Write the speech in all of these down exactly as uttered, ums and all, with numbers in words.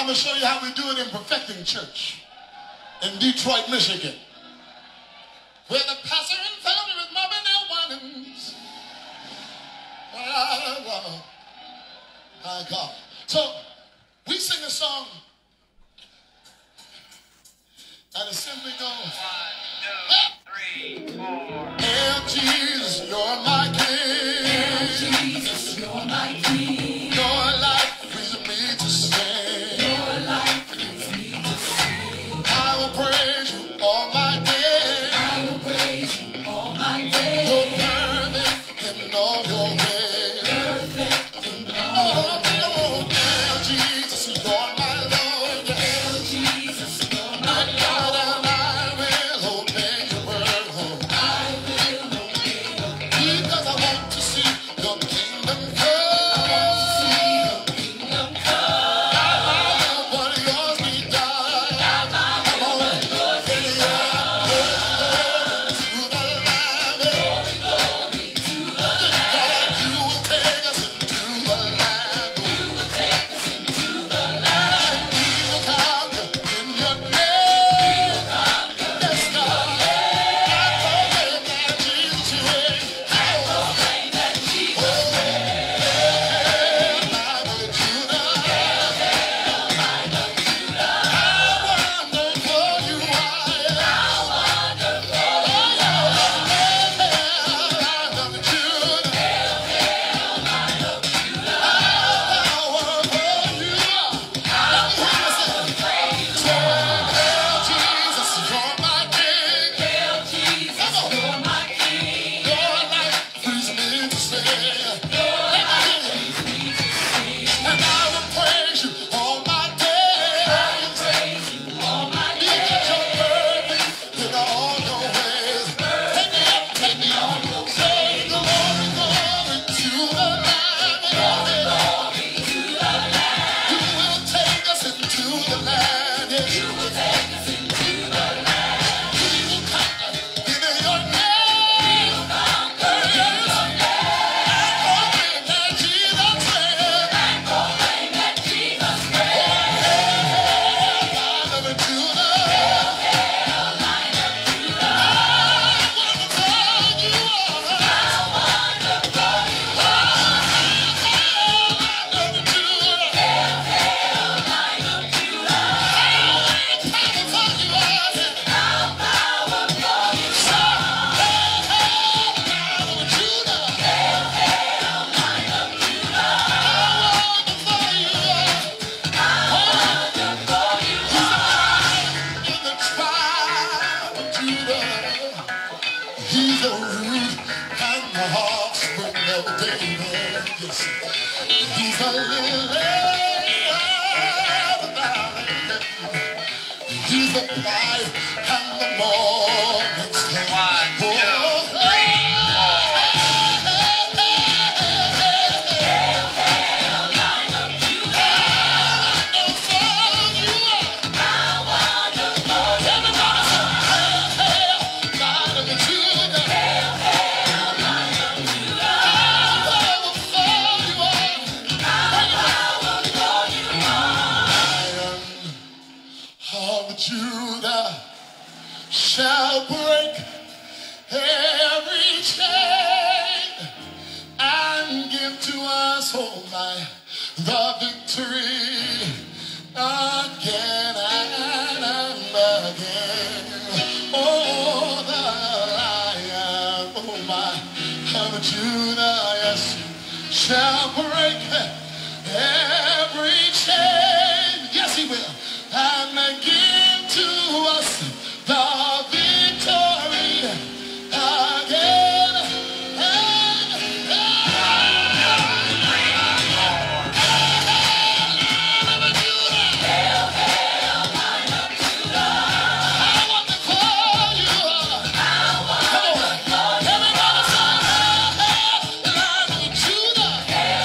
I'm going to show you how we do it in Perfecting Church in Detroit, Michigan, where the pastor and family is mobbing their wannings. My God. So we sing a song, and it simply goes, one, two, three, four. Hail Jesus, you're my King. Hail Jesus, you're my King. Your life pleases me to sing. Your life pleases me to sing. I will praise you all my days. I will praise you all my days. You're perfect in all your ways. Perfect in all your ways. Oh, hail Jesus, you're my Lord. Hail Jesus, you're my Lord. And I will obey your word. I will obey your word. Because I want to see your kingdom come. He's the root and the offspring of David. Yes. He's the lily of the valley. He's the bright and the morning star. One, two, three, four. Hail, hail, Lion of Judah. Wonderful you are. How wonderful. Everybody say, hail, hail, Lion of Judah. Judah shall break every chain and give to us, oh my, the victory again and again. Oh, the Lion, oh my, of Judah, yes, shall break every chain. Yes, he will. And give to us the victory again and hail, hail, Lion of Judah. How wonderful you are. How wonderful. Everybody say, hail, hail, Lion of Judah.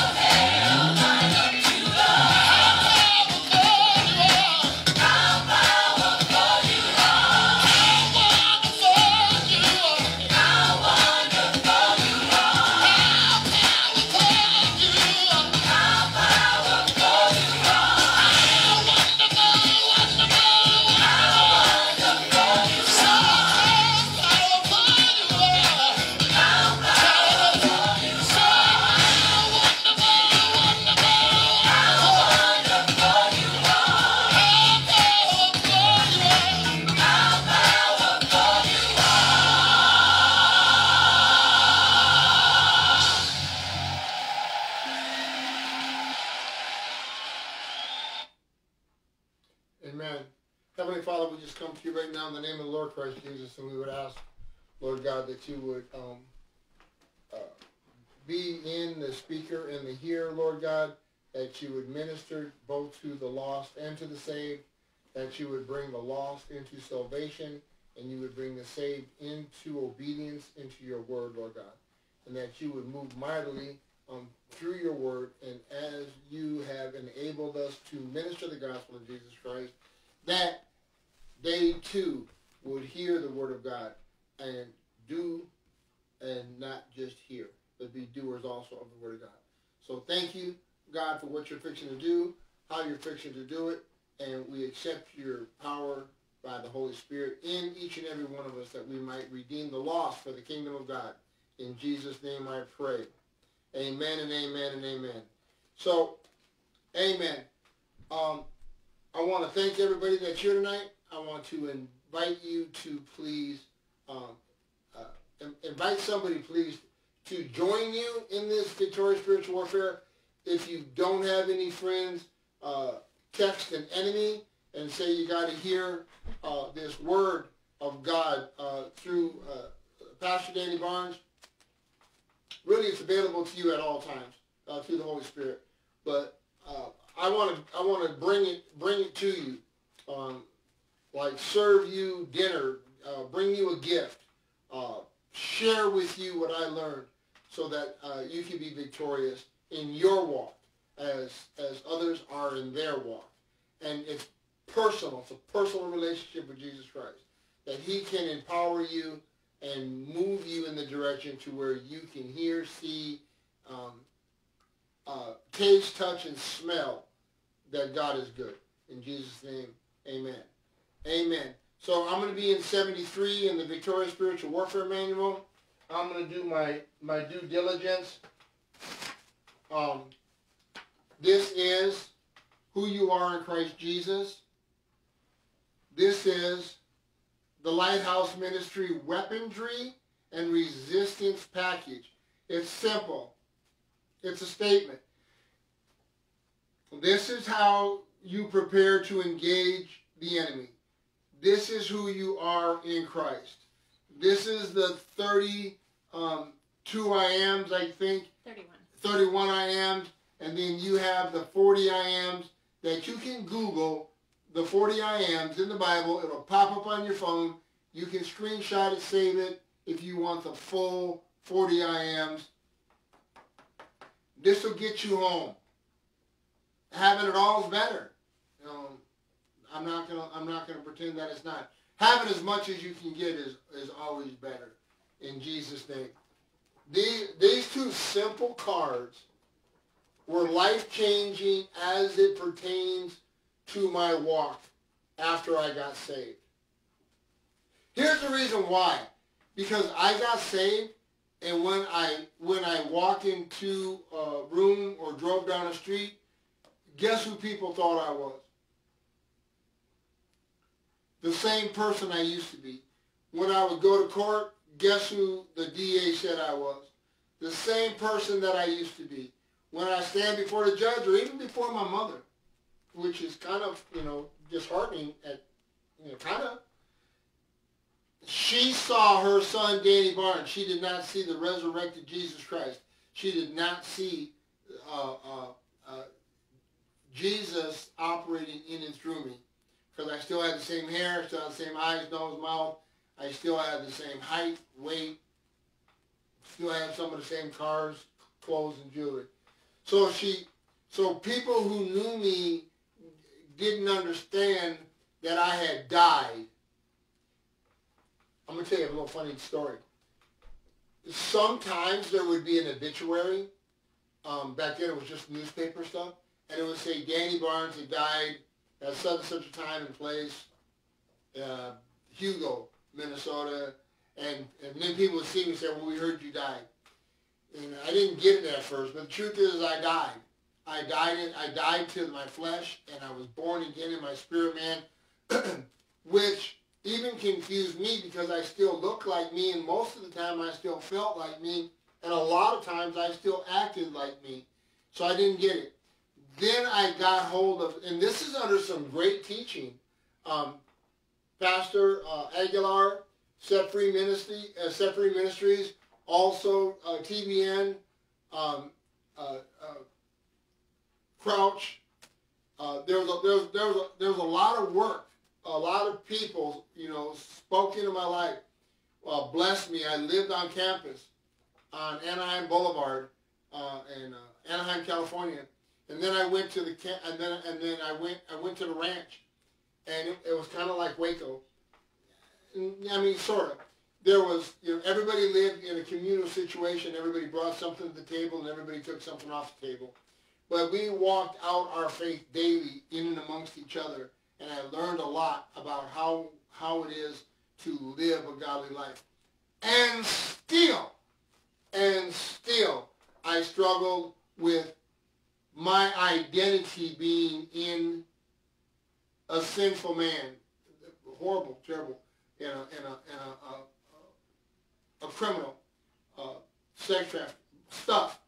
Amen. Heavenly Father, we just come to you right now in the name of the Lord Christ Jesus, and we would ask, Lord God, that you would um, uh, be in the speaker and the hearer, Lord God, that you would minister both to the lost and to the saved, that you would bring the lost into salvation, and you would bring the saved into obedience, into your word, Lord God, and that you would move mightily um, through your word, and as you have enabled us to minister the gospel of Jesus Christ, that they too would hear the word of God and do, and not just hear, but be doers also of the word of God. So thank you, God, for what you're fixing to do, how you're fixing to do it, and we accept your power by the Holy Spirit in each and every one of us, that we might redeem the lost for the kingdom of God. In Jesus' name I pray. Amen and amen and amen. So, amen. Um, I want to thank everybody that's here tonight. I want to invite you to please, um, uh, invite somebody please to join you in this victorious spiritual warfare. If you don't have any friends, uh, text an enemy and say you got to hear uh, this word of God uh, through uh, Pastor Danny Barnes. Really, it's available to you at all times uh, through the Holy Spirit. But uh, I want to I want to bring it bring it to you, um, like serve you dinner, uh, bring you a gift, uh, share with you what I learned, so that uh, you can be victorious in your walk as as others are in their walk. And it's personal. It's a personal relationship with Jesus Christ, that he can empower you and move you in the direction to where you can hear, see, um, uh, taste, touch, and smell that God is good. In Jesus' name, amen. Amen. So I'm going to be in seventy-three in the Victorious Spiritual Warfare Manual. I'm going to do my, my due diligence. Um, this is who you are in Christ Jesus. This is the Lighthouse Ministry Weaponry and Resistance Package. It's simple. It's a statement. This is how you prepare to engage the enemy. This is who you are in Christ. This is the thirty-two I ams, I think. thirty-one. thirty-one I ams. And then you have the forty I ams that you can Google. The forty I ams in the Bible. It'll pop up on your phone. You can screenshot it, save it, if you want the full forty I ams. This will get you home. Having it all is better. You know, I'm not gonna I'm not gonna pretend that it's not. Having as much as you can get is, is always better. In Jesus' name. These these two simple cards were life-changing as it pertains to my walk after I got saved. Here's the reason why. Because I got saved, and when I when I walked into a room or drove down the street, guess who people thought I was? The same person I used to be. When I would go to court, guess who the D A said I was? The same person that I used to be. When I stand before the judge, or even before my mother, which is kind of, you know, disheartening at, you know, kind of. She saw her son, Danny Barnes. She did not see the resurrected Jesus Christ. She did not see uh, uh, uh, Jesus operating in and through me. Because I still had the same hair, still had the same eyes, nose, mouth. I still had the same height, weight. Still had some of the same cars, clothes, and jewelry. So she, so people who knew me didn't understand that I had died. I'm going to tell you a little funny story. Sometimes there would be an obituary. Um, back then it was just newspaper stuff. And it would say Danny Barnes had died at such and such a time and place, uh, Hugo, Minnesota. And, and then people would see me and say, well, we heard you died. And I didn't get it at first, but the truth is I died. I died, in, I died to my flesh, and I was born again in my spirit man, which even confused me because I still looked like me, and most of the time I still felt like me, and a lot of times I still acted like me. So I didn't get it. Then I got hold of, and this is under some great teaching um, Pastor uh, Aguilar, Set Free Ministry, uh, Set Free Ministries, also uh, T B N, um, uh, uh, Crouch. Uh, there was a, there was there was a, there was a lot of work, a lot of people, you know, spoke into my life, uh, blessed me. I lived on campus on Anaheim Boulevard uh, in uh, Anaheim, California, and then I went to the camp, and then and then I went I went to the ranch, and it, it was kind of like Waco. I mean, sort of. There was, you know, everybody lived in a communal situation. Everybody brought something to the table, and everybody took something off the table. But we walked out our faith daily in and amongst each other, and I learned a lot about how how it is to live a godly life. And still, and still, I struggled with my identity being in a sinful man, horrible, terrible, in a in a in a, a, a criminal, uh, sex trafficking stuff.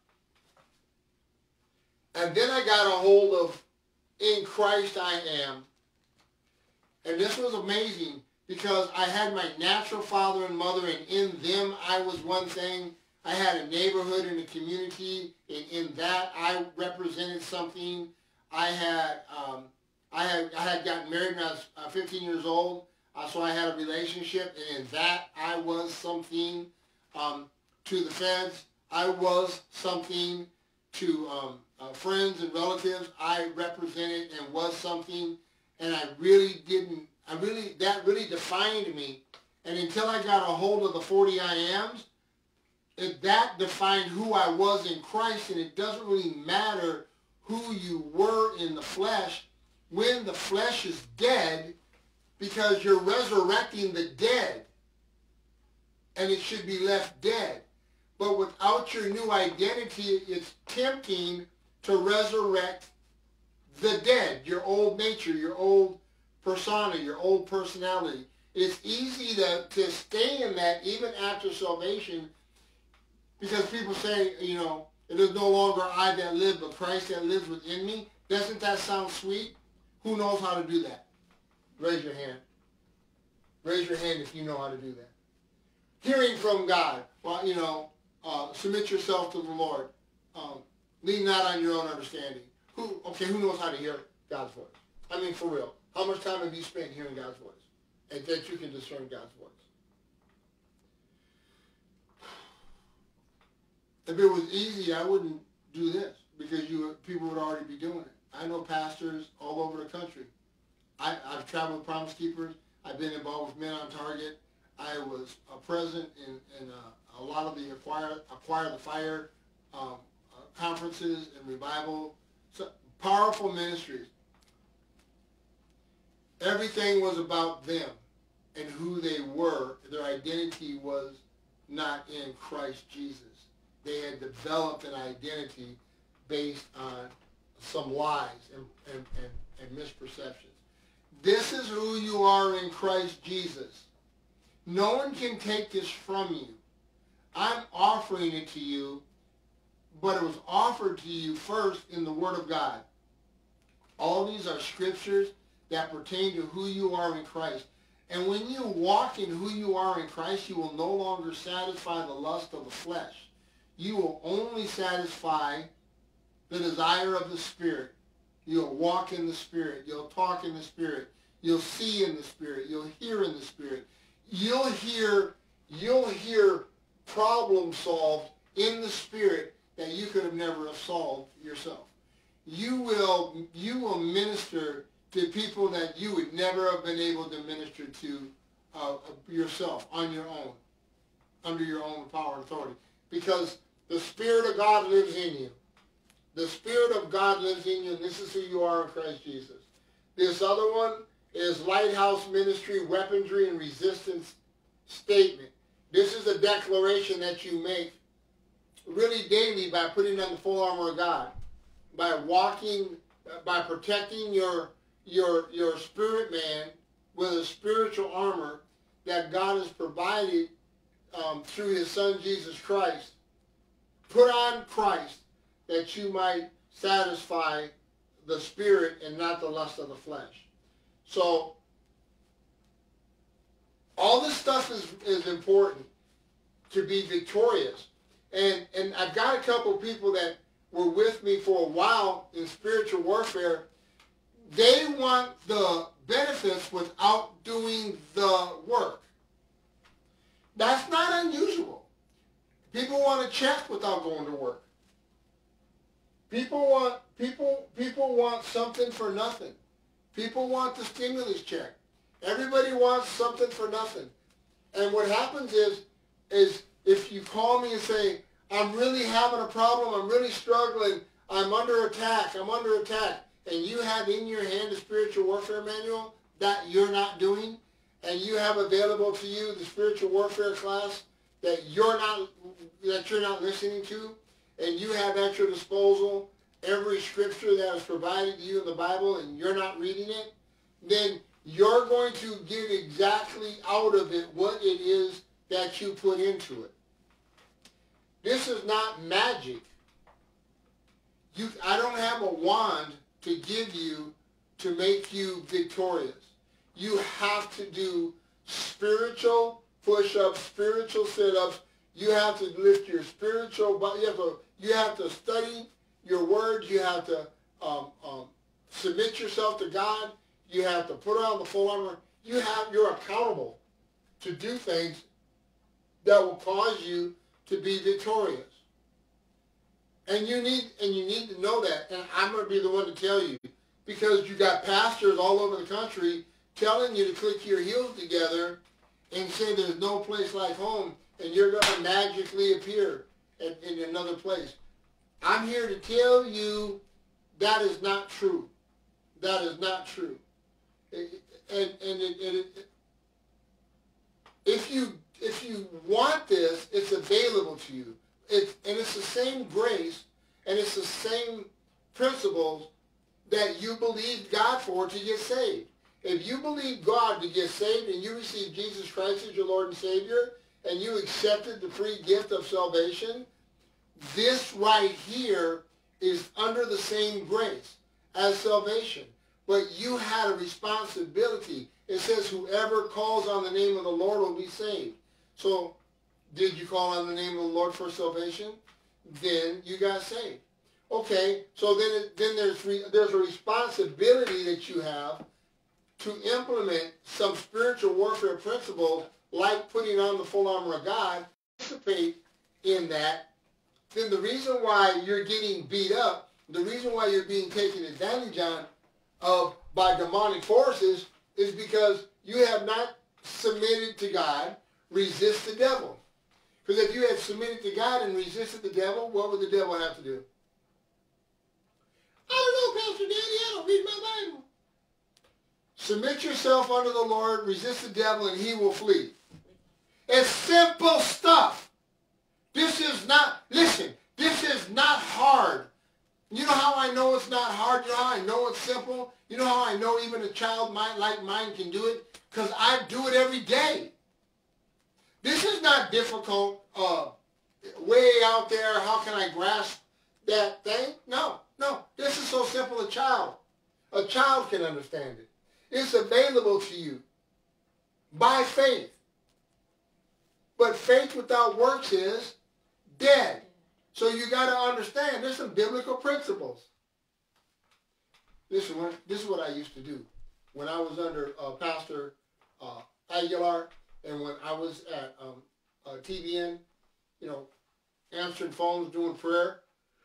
And then I got a hold of In Christ I Am. And this was amazing because I had my natural father and mother, and in them I was one thing. I had a neighborhood and a community, and in that I represented something. I had um, I had I had gotten married when I was uh, fifteen years old, uh, so I had a relationship, and in that I was something um, to the feds. I was something to um, uh, friends and relatives. I represented and was something, and I really didn't. I really that really defined me. And until I got a hold of the forty I Ams, it, that defined who I was in Christ. And it doesn't really matter who you were in the flesh when the flesh is dead, because you're resurrecting the dead, and it should be left dead. But without your new identity, it's tempting to resurrect the dead, your old nature, your old persona, your old personality. It's easy to, to stay in that even after salvation, because people say, you know, it is no longer I that live, but Christ that lives within me. Doesn't that sound sweet? Who knows how to do that? Raise your hand. Raise your hand if you know how to do that. Hearing from God. Well, you know, uh, submit yourself to the Lord. Um, lean not on your own understanding. Who? Okay, who knows how to hear God's voice? I mean, for real. How much time have you spent hearing God's voice? And that you can discern God's voice. If it was easy, I wouldn't do this, because you people would already be doing it. I know pastors all over the country. I, I've traveled with Promise Keepers. I've been involved with Men on Target. I was uh, present in, in uh, a lot of the Acquire, Acquire the Fire um, uh, conferences and revival. So, powerful ministries. Everything was about them and who they were. Their identity was not in Christ Jesus. They had developed an identity based on some lies and, and, and, and misperceptions. This is who you are in Christ Jesus. No one can take this from you. I'm offering it to you, but it was offered to you first in the Word of God. All these are scriptures that pertain to who you are in Christ. And when you walk in who you are in Christ, you will no longer satisfy the lust of the flesh. You will only satisfy the desire of the Spirit. You'll walk in the Spirit. You'll talk in the Spirit. You'll see in the Spirit. You'll hear in the Spirit. You'll hear, you'll hear problems solved in the Spirit that you could have never have solved yourself. You will, you will minister to people that you would never have been able to minister to uh, yourself on your own, under your own power and authority. Because the Spirit of God lives in you. The Spirit of God lives in you, and this is who you are in Christ Jesus. This other one is Lighthouse Ministry, Weaponry and Resistance Statement. This is a declaration that you make really daily by putting on the full armor of God, by walking, by protecting your, your, your spirit man with a spiritual armor that God has provided um, through his Son, Jesus Christ. Put on Christ that you might satisfy the Spirit and not the lust of the flesh. So All this stuff is, is important to be victorious. And, and I've got a couple of people that were with me for a while in spiritual warfare. They want the benefits without doing the work. That's not unusual. People want a check without going to work. People want people people want something for nothing. People want the stimulus check. Everybody wants something for nothing. And what happens is is if you call me and say, I'm really having a problem, I'm really struggling, I'm under attack, I'm under attack, and you have in your hand a spiritual warfare manual that you're not doing, and you have available to you the spiritual warfare class that you're not that you're not listening to, and you have at your disposal every scripture that is provided to you in the Bible and you're not reading it, then you're going to get exactly out of it what it is that you put into it. This is not magic. You, I don't have a wand to give you to make you victorious. You have to do spiritual push-ups, spiritual sit-ups. You have to lift your spiritual, but you have to you have to study your words. You have to um, um, submit yourself to God. You have to put on the full armor. You have you're accountable to do things that will cause you to be victorious. And you need and you need to know that. And I'm going to be the one to tell you, because you got pastors all over the country telling you to click your heels together and say there's no place like home, and you're going to magically appear in, in another place. I'm here to tell you that is not true. That is not true. It, and and it, it, it, if you if you want this, it's available to you. It's, and it's the same grace, and it's the same principles that you believe God for to get saved. If you believe God to get saved and you receive Jesus Christ as your Lord and Savior, and you accepted the free gift of salvation, this right here is under the same grace as salvation. But you had a responsibility. It says whoever calls on the name of the Lord will be saved. So did you call on the name of the Lord for salvation? Then you got saved. Okay, so then then there's re, there's a responsibility that you have to implement some spiritual warfare principles, like putting on the full armor of God, participate in that. Then the reason why you're getting beat up, the reason why you're being taken advantage on of by demonic forces is because you have not submitted to God, resist the devil. Because if you had submitted to God and resisted the devil, what would the devil have to do? I don't know, Pastor Danny, I don't read my Bible. Submit yourself unto the Lord, resist the devil, and he will flee. It's simple stuff. This is not, listen, this is not hard. You know how I know it's not hard? You know how I know it's simple? You know how I know even a child mind like mine can do it? Because I do it every day. This is not difficult, uh, way out there, how can I grasp that thing? No, no. This is so simple, a child. A child can understand it. It's available to you by faith. But faith without works is dead. So you got to understand, there's some biblical principles. Listen, this is what I used to do. When I was under uh, Pastor uh, Aguilar, and when I was at um, uh, T V N, you know, answering phones, doing prayer,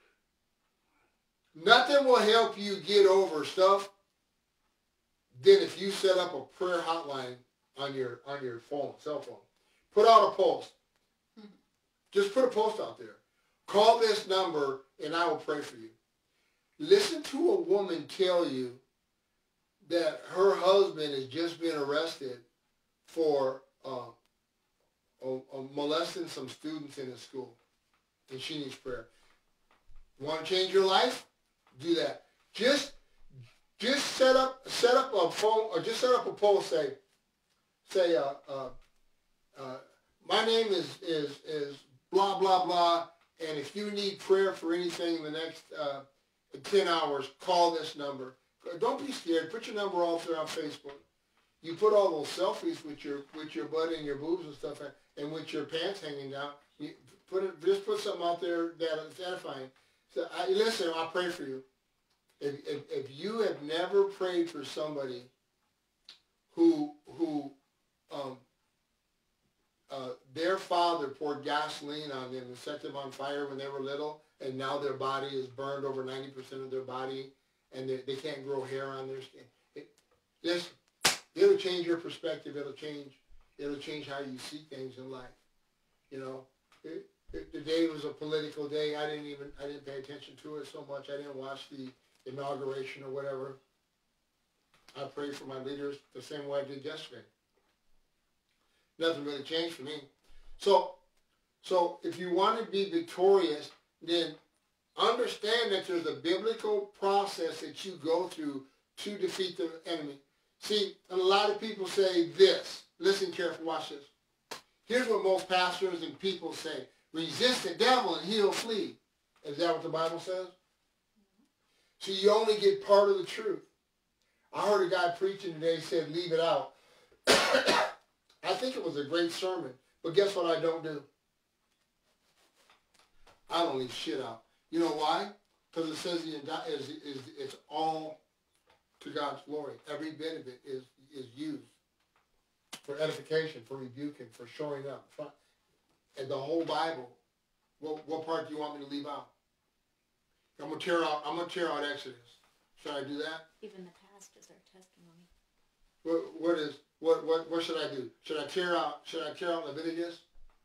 nothing will help you get over stuff than if you set up a prayer hotline on your on your phone, cell phone. Put out a post. Just put a post out there. Call this number and I will pray for you. Listen to a woman tell you that her husband has just been arrested for uh, uh, uh, molesting some students in a school, and she needs prayer. You want to change your life? Do that. Just, just set up, set up a phone, or just set up a post. Say, say, uh, uh, uh, my name is is is blah blah blah, and if you need prayer for anything in the next uh, ten hours, call this number. Don't be scared. Put your number out there on Facebook. you put all those selfies with your with your butt and your boobs and stuff, and with your pants hanging down. You put it, just put something out there that is edifying. So I, listen, I pray for you. If, if if you have never prayed for somebody who who um, uh, their father poured gasoline on them and set them on fire when they were little, and now their body is burned over ninety percent of their body, and they, they can't grow hair on their skin. It, listen, it'll change your perspective. It'll change. It'll change how you see things in life. You know, it, it, the day was a political day. I didn't even. I didn't pay attention to it so much. I didn't watch the inauguration or whatever. I prayed for my leaders the same way I did yesterday. Nothing really changed for me. So, so if you want to be victorious, then understand that there's a biblical process that you go through to defeat the enemy. See, and a lot of people say this. Listen carefully, watch this. Here's what most pastors and people say. Resist the devil and he'll flee. Is that what the Bible says? So you only get part of the truth. I heard a guy preaching today said, leave it out. I think it was a great sermon. But guess what I don't do? I don't leave shit out. You know why? Because it says the is, is, it's all to God's glory. Every bit of it is, is used for edification, for rebuking, for showing up. And the whole Bible, what, what part do you want me to leave out? I'm gonna tear out. I'm gonna tear out Exodus. Should I do that? Even the past is our testimony. What, what is what what what should I do? Should I tear out? Should I tear out Leviticus?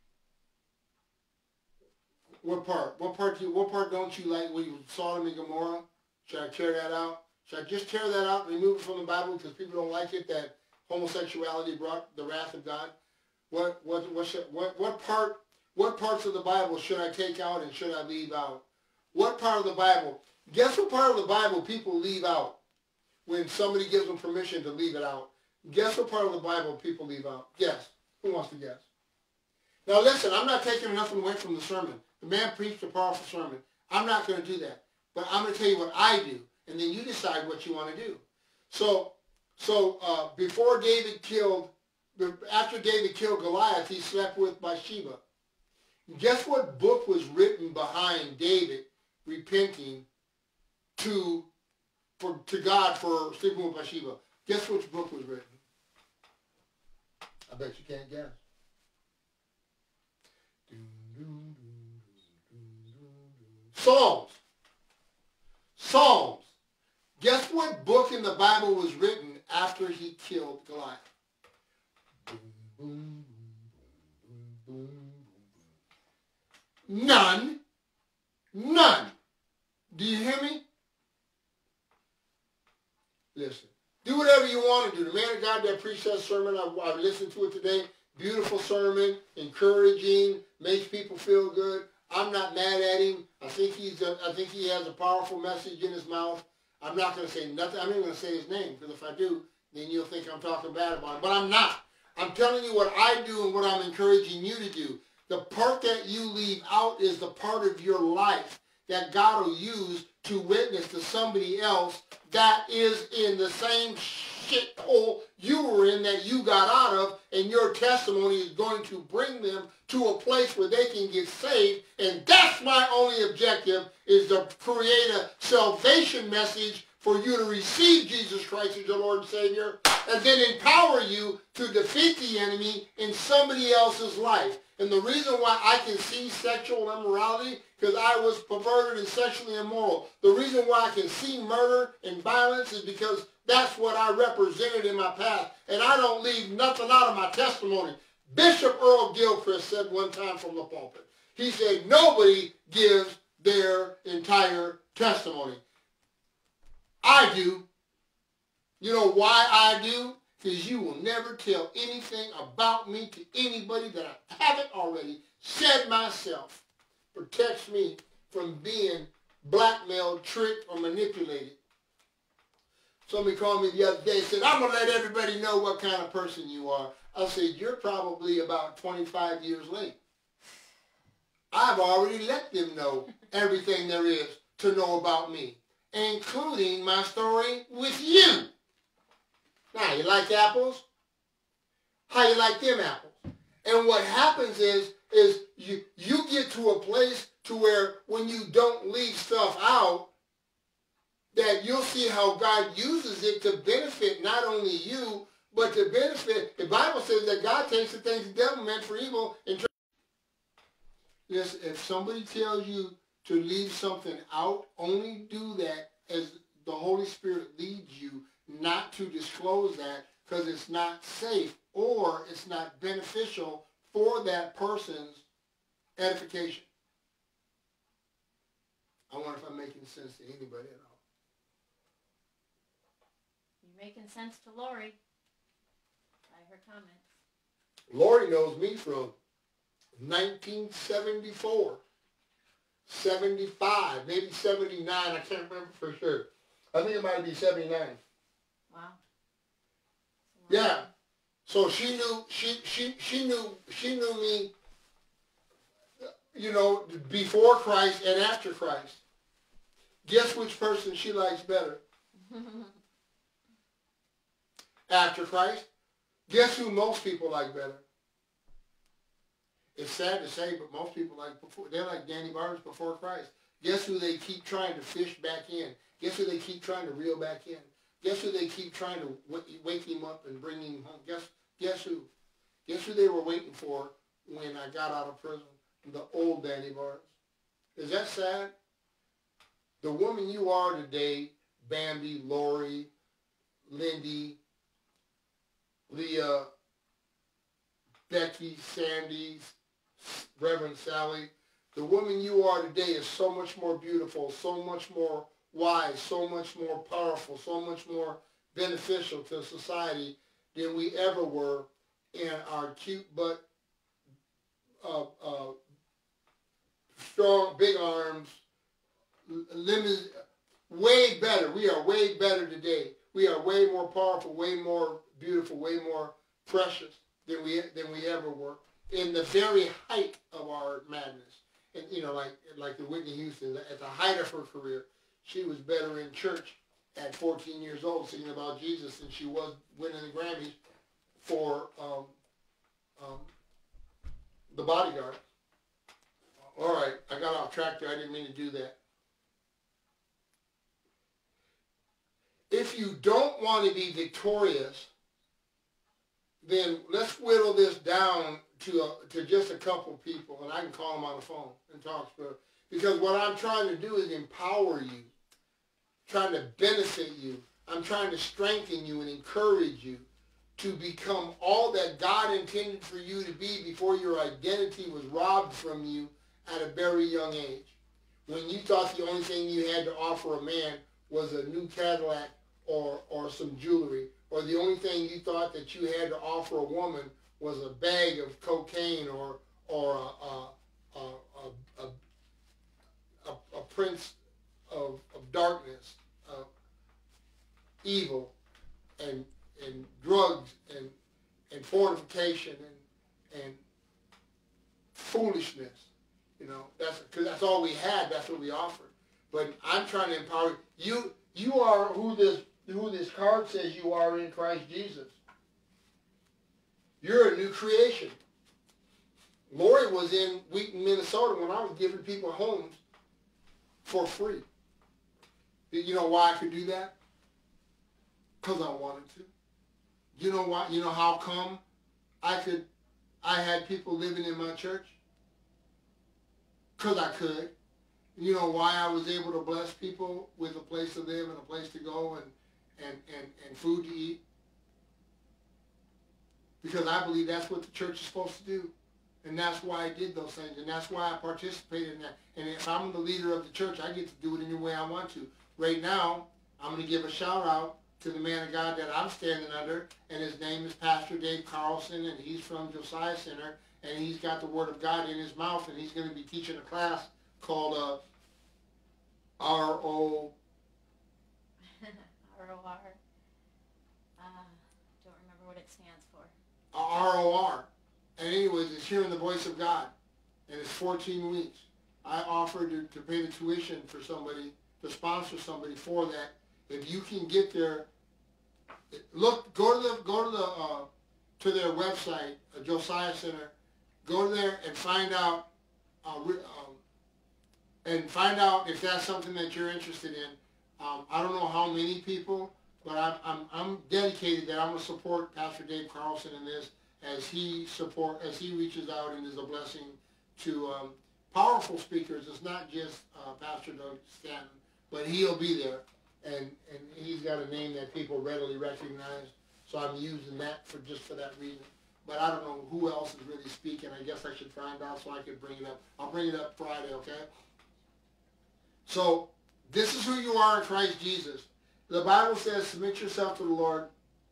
What part? What part do you? What part don't you like? When you Sodom and Gomorrah? Should I tear that out? Should I just tear that out and remove it from the Bible because people don't like it? That homosexuality brought the wrath of God. What what what should, what what part? What parts of the Bible should I take out and should I leave out? What part of the Bible? Guess what part of the Bible people leave out when somebody gives them permission to leave it out? Guess what part of the Bible people leave out? Guess. Who wants to guess? Now listen, I'm not taking nothing away from the sermon. The man preached a powerful sermon. I'm not going to do that. But I'm going to tell you what I do, and then you decide what you want to do. So, so uh, before David killed, after David killed Goliath, he slept with Bathsheba. Guess what book was written behind David repenting to for to God for sleeping with Bathsheba? Guess which book was written? I bet you can't guess. Psalms. Psalms. Guess what book in the Bible was written after he killed Goliath? None. None. Do you hear me? Listen. Do whatever you want to do. The man of God that preached that sermon, I, I listened to it today. Beautiful sermon, encouraging, makes people feel good. I'm not mad at him. I think he's. A, I think he has a powerful message in his mouth. I'm not going to say nothing. I'm not even going to say his name because if I do, then you'll think I'm talking bad about him. But I'm not. I'm telling you what I do and what I'm encouraging you to do. The part that you leave out is the part of your life that God will use to witness to somebody else that is in the same shithole you were in that you got out of, and your testimony is going to bring them to a place where they can get saved. And that's my only objective, is to create a salvation message for you to receive Jesus Christ as your Lord and Savior, and then empower you to defeat the enemy in somebody else's life. And the reason why I can see sexual immorality, because I was perverted and sexually immoral. The reason why I can see murder and violence is because that's what I represented in my past. And I don't leave nothing out of my testimony. Bishop Earl Gilchrist said one time from the pulpit, he said, nobody gives their entire testimony. I do. You know why I do? Because you will never tell anything about me to anybody that I haven't already said myself. Protects me from being blackmailed, tricked, or manipulated. Somebody called me the other day and said, I'm going to let everybody know what kind of person you are. I said, you're probably about twenty-five years late. I've already let them know everything there is to know about me, including my story with you. Now, you like apples? how you like them apples. And what happens is, is you, you get to a place to where when you don't leave stuff out, that you'll see how God uses it to benefit not only you, but to benefit. The Bible says that God takes the things the devil meant for evil and yes, if somebody tells you to leave something out, only do that as the Holy Spirit leads you, not to disclose that because it's not safe or it's not beneficial for that person's edification. I wonder if I'm making sense to anybody at all. You're making sense to Lori by her comments. Lori knows me from nineteen seventy-four, seventy-five, maybe seventy-nine. I can't remember for sure. I think it might be seventy-nine. Wow. Yeah. So she knew she she she knew she knew me, you know, before Christ and after Christ. Guess which person she likes better? After Christ. Guess who most people like better? It's sad to say, but most people like before. They're like Danny Barnes before Christ. Guess who they keep trying to fish back in? Guess who they keep trying to reel back in? Guess who they keep trying to wake him up and bring him home? Guess guess who? Guess who they were waiting for when I got out of prison? The old Danny Barnes. Is that sad? The woman you are today, Bambi, Lori, Lindy, Leah, Becky, Sandy, Reverend Sally, the woman you are today is so much more beautiful, so much more wise, so much more powerful, so much more beneficial to society than we ever were in our cute but uh, uh, strong, big arms, lemons, way better. We are way better today. We are way more powerful, way more beautiful, way more precious than we than we ever were in the very height of our madness. And you know, like like the Whitney Houston, at the height of her career, she was better in church at fourteen years old singing about Jesus than she was winning the Grammys for um, um, The Bodyguard. All right, I got off track there. I didn't mean to do that. If you don't want to be victorious, then let's whittle this down to a, to just a couple people, and I can call them on the phone and talk to them. Because what I'm trying to do is empower you, trying to benefit you. I'm trying to strengthen you and encourage you to become all that God intended for you to be before your identity was robbed from you at a very young age. When you thought the only thing you had to offer a man was a new Cadillac or, or some jewelry, or the only thing you thought that you had to offer a woman was a bag of cocaine or or a, a, a, a, a, a prince of, of darkness, of evil, and and drugs and and fortification and and foolishness. You know, that's because that's all we had. That's what we offered. But I'm trying to empower you. You are who this who this card says you are in Christ Jesus. You're a new creation. Lori was in Wheaton, Minnesota when I was giving people homes for free. You know why I could do that? Because I wanted to. You know why? You know how come I could? I had people living in my church? Because I could. You know why I was able to bless people with a place to live and a place to go and, and, and, and food to eat? Because I believe that's what the church is supposed to do. And that's why I did those things. And that's why I participated in that. And if I'm the leader of the church, I get to do it any way I want to. Right now, I'm going to give a shout out to the man of God that I'm standing under. And his name is Pastor Dave Carlson. And he's from Josiah Center. And he's got the Word of God in his mouth. And he's going to be teaching a class called uh, R O R O R. Uh, don't remember what it stands for. R O R. And anyways, it's hearing the voice of God. And it's fourteen weeks. I offered to, to pay the tuition for somebody, to sponsor somebody for that. If you can get there, look, go to the, go to the, uh, to their website, uh, Josiah Center. Go there and find out, uh, um, and find out if that's something that you're interested in. Um, I don't know how many people, but I'm, I'm, I'm dedicated that I'm going to support Pastor Dave Carlson in this as he support as he reaches out and is a blessing to um, powerful speakers. It's not just uh, Pastor Doug Stanton, but he'll be there, and and he's got a name that people readily recognize. So I'm using that for just for that reason. But I don't know who else is really speaking. I guess I should find out so I could bring it up. I'll bring it up Friday, okay? So this is who you are in Christ Jesus. The Bible says, submit yourself to the Lord.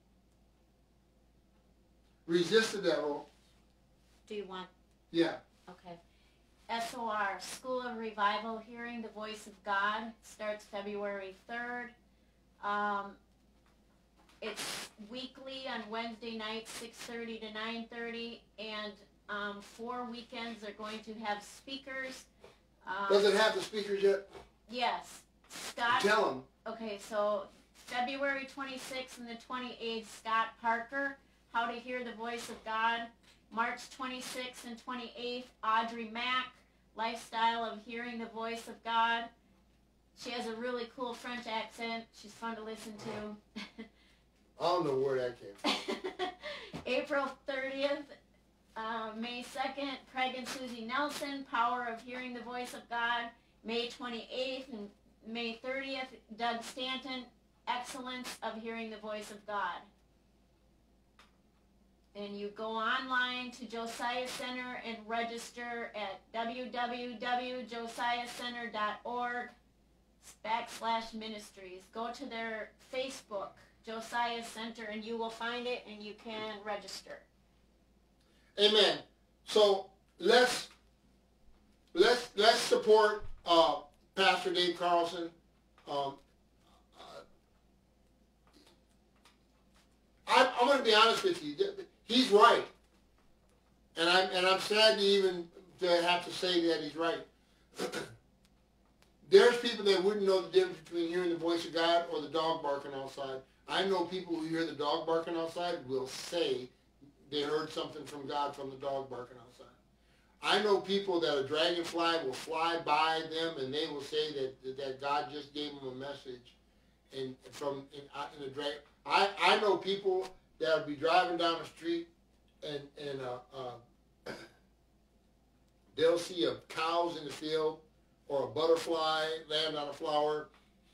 Resist the devil. Do you want? Yeah. Okay. S O R, School of Revival, Hearing the Voice of God, starts February third. Um, it's weekly on Wednesday nights, six thirty to nine thirty, and um, four weekends are going to have speakers. Um, Does it have the speakers yet? Yes. Scott. Tell them. Okay, so February twenty-sixth and the twenty-eighth, Scott Parker, How to Hear the Voice of God. March twenty-sixth and twenty-eighth, Audrey Mack, Lifestyle of Hearing the Voice of God. She has a really cool French accent. She's fun to listen to. I don't know where that came from. April thirtieth, uh, May second, Craig and Susie Nelson, Power of Hearing the Voice of God. May twenty-eighth and May thirtieth, Doug Stanton, Excellence of Hearing the Voice of God. And you go online to Josiah Center and register at w w w dot josiah center dot org backslash ministries. Go to their Facebook, Josiah Center, and you will find it and you can register. Amen. So let's let's let's support uh, Pastor Dave Carlson. Um, uh, I, I'm going to be honest with you. He's right, and I'm and I'm sad to even to have to say that he's right. There's people that wouldn't know the difference between hearing the voice of God or the dog barking outside. I know people who hear the dog barking outside will say they heard something from God from the dog barking outside. I know people that a dragonfly will fly by them and they will say that that God just gave them a message, and from in, in a dragon. I I know people that'll be driving down the street and and uh, uh, they'll see a cows in the field or a butterfly land on a flower.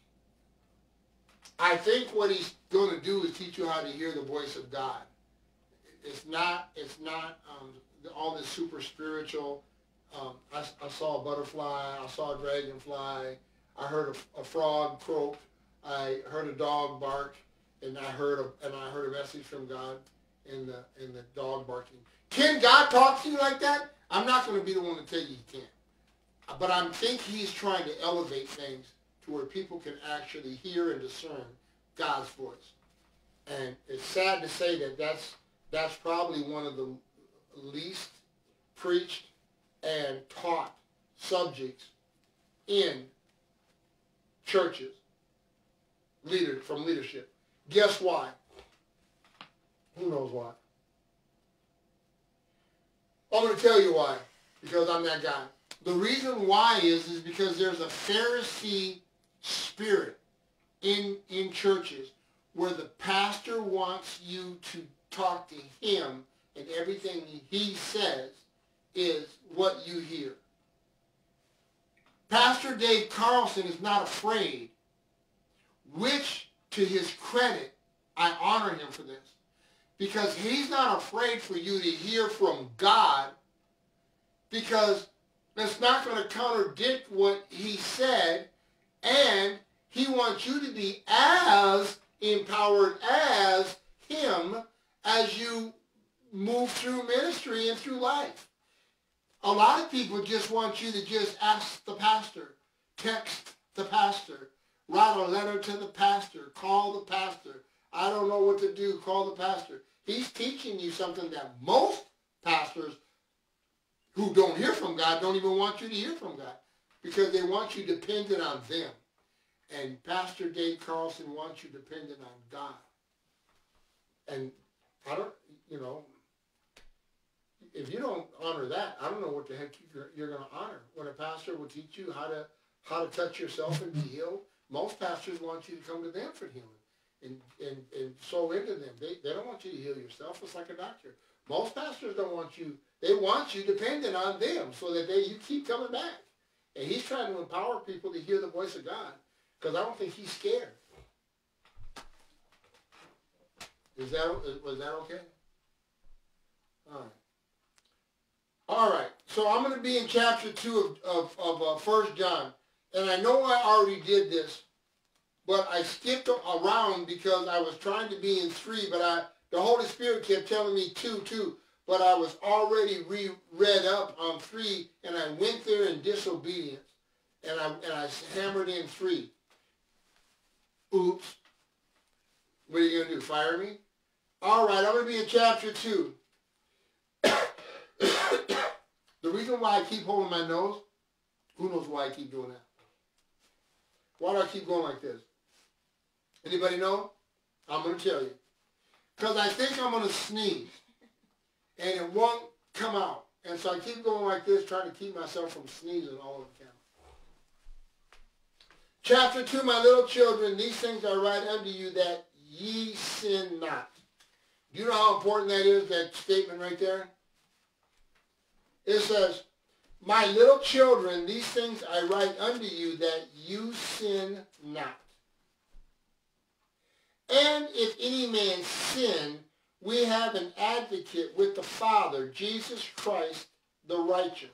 I think what he's going to do is teach you how to hear the voice of God. It's not it's not um, all this super spiritual. Um, I, I saw a butterfly. I saw a dragonfly. I heard a, a frog croak. I heard a dog bark. And I heard a, and I heard a message from God in the in the dog barking. Can God talk to you like that? I'm not going to be the one to tell you he can't. But I think he's trying to elevate things to where people can actually hear and discern God's voice. And it's sad to say that that's that's probably one of the least preached and taught subjects in churches, leader from leadership. Guess why? Who knows why? I'm going to tell you why, because I'm that guy. The reason why is, is because there's a Pharisee spirit in, in churches where the pastor wants you to talk to him and everything he says is what you hear. Pastor Dave Carlson is not afraid, which to his credit, I honor him for this, because he's not afraid for you to hear from God, because that's not going to contradict what he said, and he wants you to be as empowered as him as you move through ministry and through life. A lot of people just want you to just ask the pastor, text the pastor, write a letter to the pastor, call the pastor. I don't know what to do, call the pastor. He's teaching you something that most pastors who don't hear from God don't even want you to hear from God, because they want you dependent on them. And Pastor Dave Carlson wants you dependent on God. And I don't, you know, if you don't honor that, I don't know what the heck you're, you're going to honor. When a pastor will teach you how to how to touch yourself and be healed, most pastors want you to come to them for healing and, and, and sow into them. They, they don't want you to heal yourself. It's like a doctor. Most pastors don't want you. They want you dependent on them so that they you keep coming back. And he's trying to empower people to hear the voice of God because I don't think he's scared. Is that, was that okay? All right. All right. So I'm going to be in chapter two of, of, of uh, First John. And I know I already did this, but I skipped around because I was trying to be in three, but I the Holy Spirit kept telling me two, two. But I was already re-read up on three, and I went there in disobedience. And I, and I hammered in three. Oops. What are you going to do, fire me? All right, I'm going to be in chapter two. The reason why I keep holding my nose, who knows why I keep doing that? Why do I keep going like this? Anybody know? I'm going to tell you. Because I think I'm going to sneeze. And it won't come out. And so I keep going like this, trying to keep myself from sneezing all over the camera. Chapter two, my little children, these things I write unto you that ye sin not. Do you know how important that is, that statement right there? It says, my little children, these things I write unto you that you sin not. And if any man sin, we have an advocate with the Father, Jesus Christ, the righteous.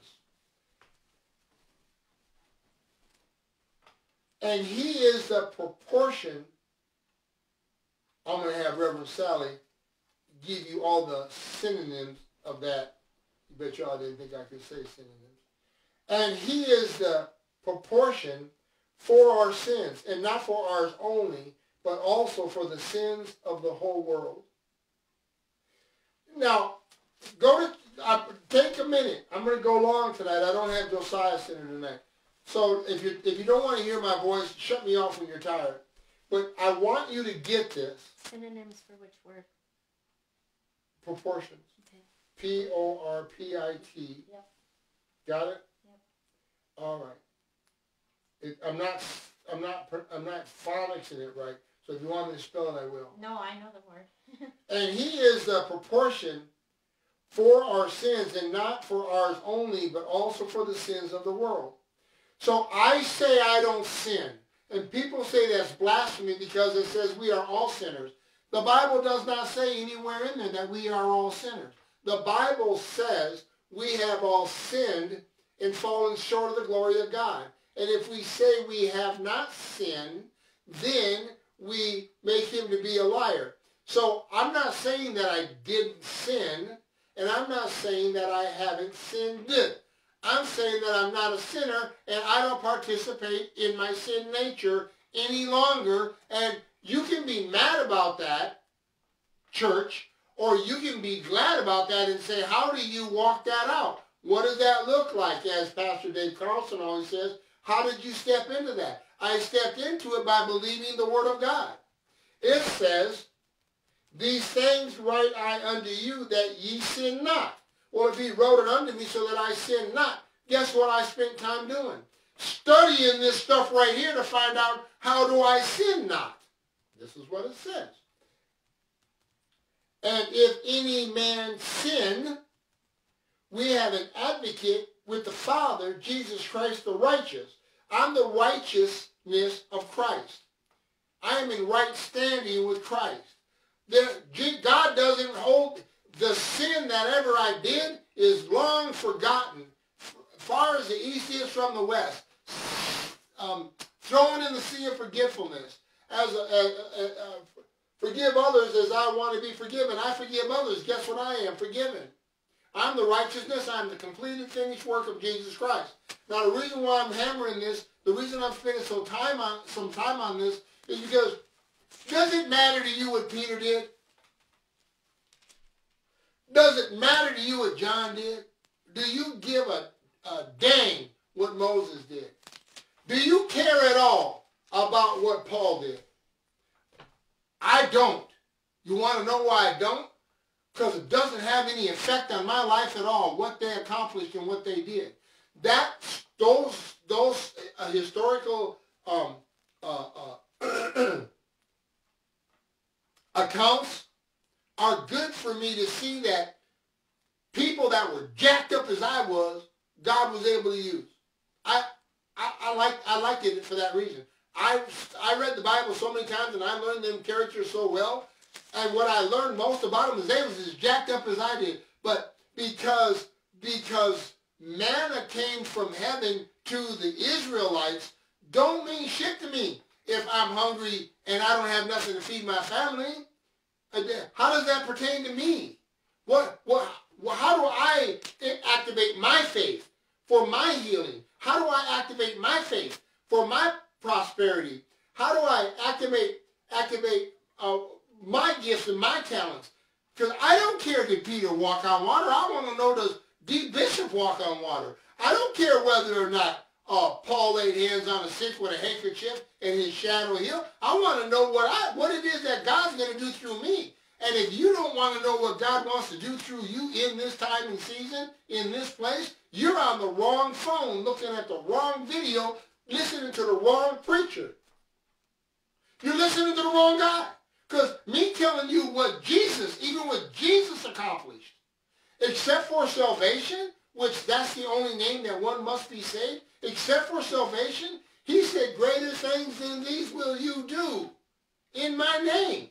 And he is the proportion. I'm going to have Reverend Sally give you all the synonyms of that. You bet y'all didn't think I could say synonyms. And he is the proportion for our sins, and not for ours only, but also for the sins of the whole world. Now, go to, uh, take a minute. I'm going to go long tonight. I don't have Josiah sitting tonight. So if you, if you don't want to hear my voice, shut me off when you're tired. But I want you to get this. Synonyms for which word? Proportions. Okay. P O R P I T. Yep. Got it? Yep. All right. It, I'm not, I'm not, I'm not phonics in it right. So if you want me to spell it, I will. No, I know the word. And he is the proportion for our sins, and not for ours only, but also for the sins of the world. So I say I don't sin. And people say that's blasphemy because it says we are all sinners. The Bible does not say anywhere in there that we are all sinners. The Bible says we have all sinned and fallen short of the glory of God. And if we say we have not sinned, then we make him to be a liar. So I'm not saying that I didn't sin, and I'm not saying that I haven't sinned. I'm saying that I'm not a sinner, and I don't participate in my sin nature any longer. And you can be mad about that, church, or you can be glad about that and say, how do you walk that out? What does that look like? As Pastor Dave Carlson always says, how did you step into that? I stepped into it by believing the Word of God. It says, these things write I unto you that ye sin not. Well, if he wrote it unto me so that I sin not, guess what I spent time doing? Studying this stuff right here to find out how do I sin not. This is what it says. And if any man sin, we have an advocate with the Father, Jesus Christ the righteous. I'm the righteousness of Christ. I am in right standing with Christ. There, God doesn't hold the sin that ever I did is long forgotten, far as the east is from the west, um, thrown in the sea of forgetfulness. As a, a, a, a, forgive others as I want to be forgiven. I forgive others. Guess what I am? Forgiven. I'm the righteousness. I'm the completed, finished work of Jesus Christ. Now, the reason why I'm hammering this, the reason I'm spending some time on some time on this, is because does it matter to you what Peter did? Does it matter to you what John did? Do you give a, a dang what Moses did? Do you care at all about what Paul did? I don't. You want to know why I don't? because it doesn't have any effect on my life at all, what they accomplished and what they did. That, those, those uh, historical um, uh, uh, accounts are good for me to see that people that were jacked up as I was, God was able to use. I, I, I like, I liked it for that reason. I, I read the Bible so many times and I learned them characters so well. And what I learned most about them is they was as jacked up as I did. But because, because manna came from heaven to the Israelites, don't mean shit to me if I'm hungry and I don't have nothing to feed my family. How does that pertain to me? What, what, how do I activate my faith for my healing? How do I activate my faith for my prosperity? How do I activate, activate uh, my gifts and my talents? Because I don't care did Peter walk on water. I want to know, does D. Bishop walk on water? I don't care whether or not uh, Paul laid hands on a sick with a handkerchief and his shadow healed. I want to know what I what it is that God's going to do through me. And if you don't want to know what God wants to do through you in this time and season, in this place, you're on the wrong phone, looking at the wrong video, listening to the wrong preacher. You're listening to the wrong guy. Because me telling you what Jesus, even what Jesus accomplished, except for salvation, which that's the only name that one must be saved, except for salvation, he said, greater things than these will you do in my name.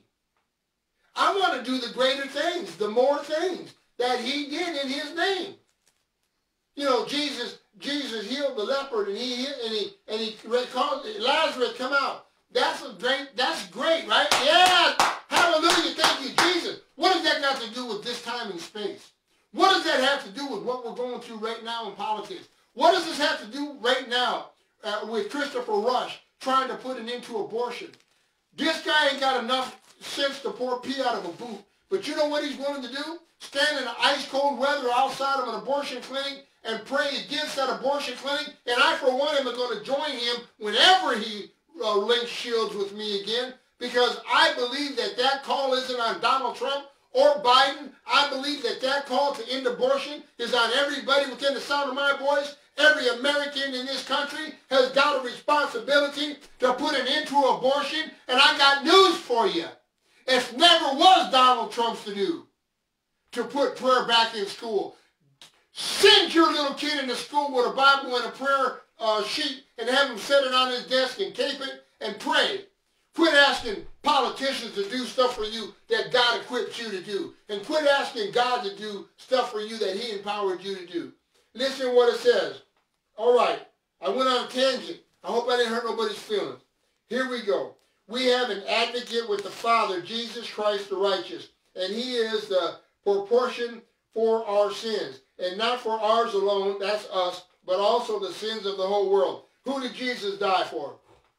I want to do the greater things, the more things that he did in his name. You know, Jesus, Jesus healed the leopard and he and he and he called Lazarus come out. That's a great, that's great, right? Yeah, hallelujah, thank you, Jesus. What does that got to do with this time and space? What does that have to do with what we're going through right now in politics? What does this have to do right now uh, with Christopher Rush trying to put an end to abortion? This guy ain't got enough sense to pour pee out of a boot. But you know what he's willing to do? Stand in the ice-cold weather outside of an abortion clinic and pray against that abortion clinic. And I, for one, am going to join him whenever he uh, links shields with me again, because I believe that that call isn't on Donald Trump or Biden. I believe that that call to end abortion is on everybody within the sound of my voice. Every American in this country has got a responsibility to put an end to abortion. And I got news for you. It never was Donald Trump's to do, to put prayer back in school. Send your little kid into school with a Bible and a prayer uh, sheet and have him set it on his desk and tape it and pray. Quit asking politicians to do stuff for you that God equipped you to do. And quit asking God to do stuff for you that he empowered you to do. Listen to what it says. All right, I went on a tangent. I hope I didn't hurt nobody's feelings. Here we go. We have an advocate with the Father, Jesus Christ the righteous. And he is the proportion for our sins. And not for ours alone, that's us, but also the sins of the whole world. Who did Jesus die for?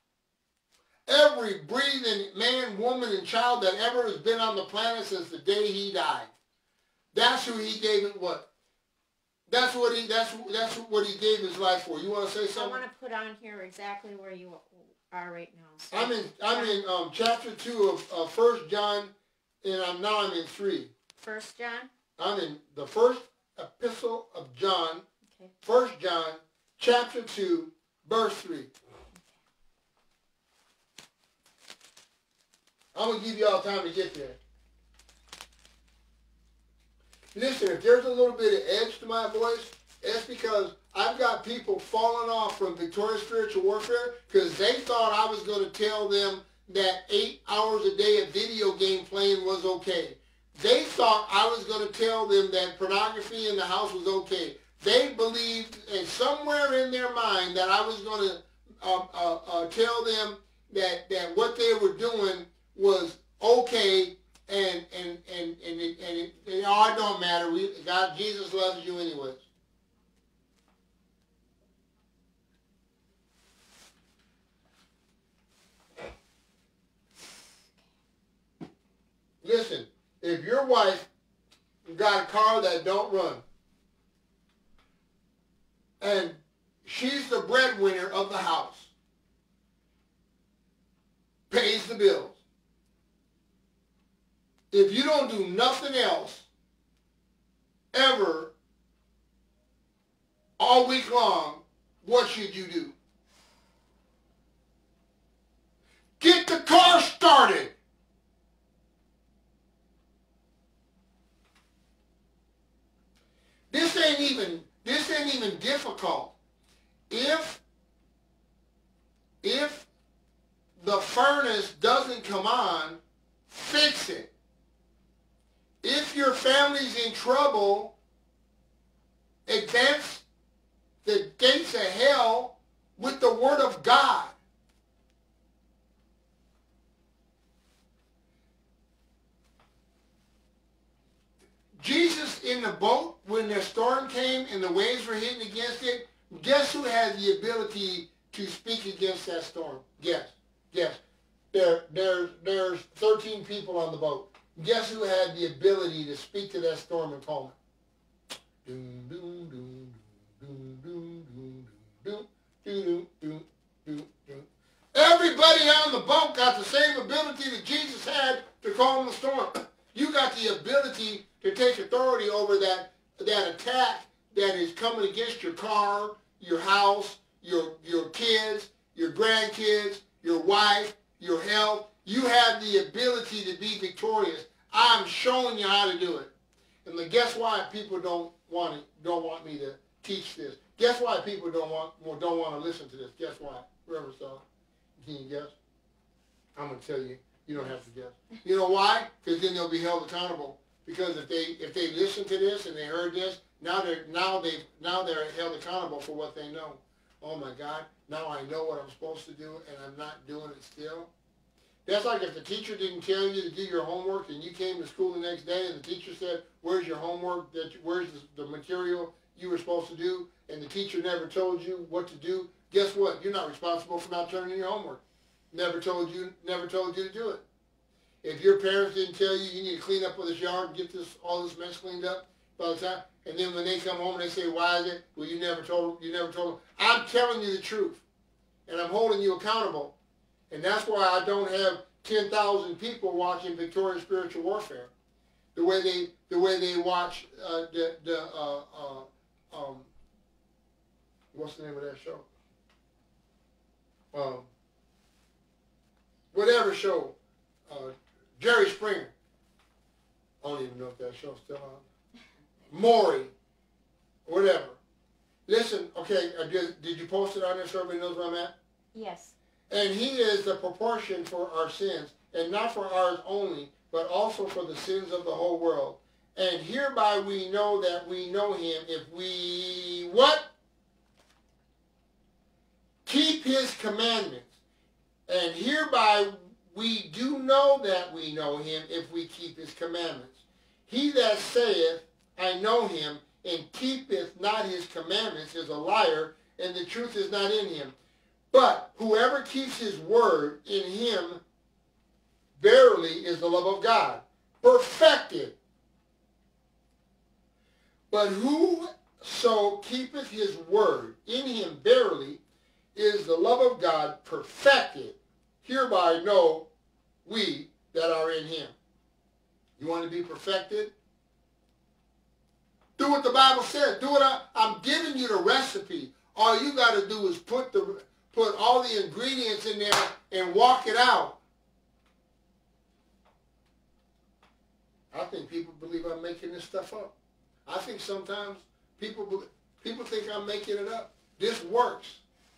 Every breathing man, woman, and child that ever has been on the planet since the day he died. That's who he gave it what? That's what he that's that's what he gave his life for. You want to say something? I want to put on here exactly where you are right now. So I'm in I'm in um, chapter two of uh, First John, and I'm now I'm in three. First John. I'm in the first epistle of John. Okay. First John, chapter two, verse three. I'm gonna give you all time to get there. Listen, if there's a little bit of edge to my voice, it's because I've got people falling off from Victorious Spiritual Warfare because they thought I was going to tell them that eight hours a day of video game playing was okay. They thought I was going to tell them that pornography in the house was okay. They believed, and somewhere in their mind, that I was going to uh, uh, uh, tell them that, that what they were doing was okay. And and and and it, and it, it all don't matter. We God, Jesus loves you anyways. Listen, if your wife got a car that don't run, and she's the breadwinner of the house, pays the bills. If you don't do nothing else ever, all week long, what should you do? Get the car started. This ain't even, this ain't even difficult. If, if the furnace doesn't come on, fix it. If your family's in trouble, advance the gates of hell with the word of God. Jesus in the boat, when the storm came and the waves were hitting against it, guess who had the ability to speak against that storm? Guess. Guess. There, there, there's thirteen people on the boat. Guess who had the ability to speak to that storm and calm it? Doom, doom, doom, doom, doom, doom, doom, doom, doom, doom, doom, doom. Everybody on the boat got the same ability that Jesus had to calm the storm. You got the ability to take authority over that, that attack that is coming against your car, your house, your, your kids, your grandkids, your wife, your health. You have the ability to be victorious. I'm showing you how to do it. And then guess why people don't want it, don't want me to teach this? Guess why people don't want don't want to listen to this? Guess why? Whoever saw it. Can you guess? I'm going to tell you. You don't have to guess. You know why? Because then they'll be held accountable. Because if they if they listen to this and they heard this, now they're now they now they're held accountable for what they know. Oh my God! Now I know what I'm supposed to do, and I'm not doing it still. That's like if the teacher didn't tell you to do your homework, and you came to school the next day, and the teacher said, "Where's your homework? That where's the, the material you were supposed to do?" And the teacher never told you what to do. Guess what? You're not responsible for not turning in your homework. Never told you. Never told you to do it. If your parents didn't tell you you need to clean up with this yard, get this all this mess cleaned up by the time, and then when they come home and they say, "Why is it?" Well, you never told them. You never told them. I'm telling you the truth, and I'm holding you accountable, and that's why I don't have ten thousand people watching Victorious Spiritual Warfare, the way they the way they watch uh, the the uh, uh, um, what's the name of that show? Um, whatever show. Uh, Jerry Springer. I don't even know if that show's still on. Maury. Whatever. Listen, okay, uh, did, did you post it on there so everybody knows where I'm at? Yes. And he is the proportion for our sins, and not for ours only, but also for the sins of the whole world. And hereby we know that we know him if we, what? Keep his commandments. And hereby we do know that we know him if we keep his commandments. He that saith, I know him, and keepeth not his commandments is a liar, and the truth is not in him. But whoever keeps his word, in him verily is the love of God, perfected. But whoso keepeth his word, in him verily is the love of God, perfected. Hereby know we that are in him. You want to be perfected? Do what the Bible says. Do what I, I'm giving you the recipe. All you got to do is put the put all the ingredients in there and walk it out. I think people believe I'm making this stuff up. I think sometimes people believe, people think I'm making it up. This works.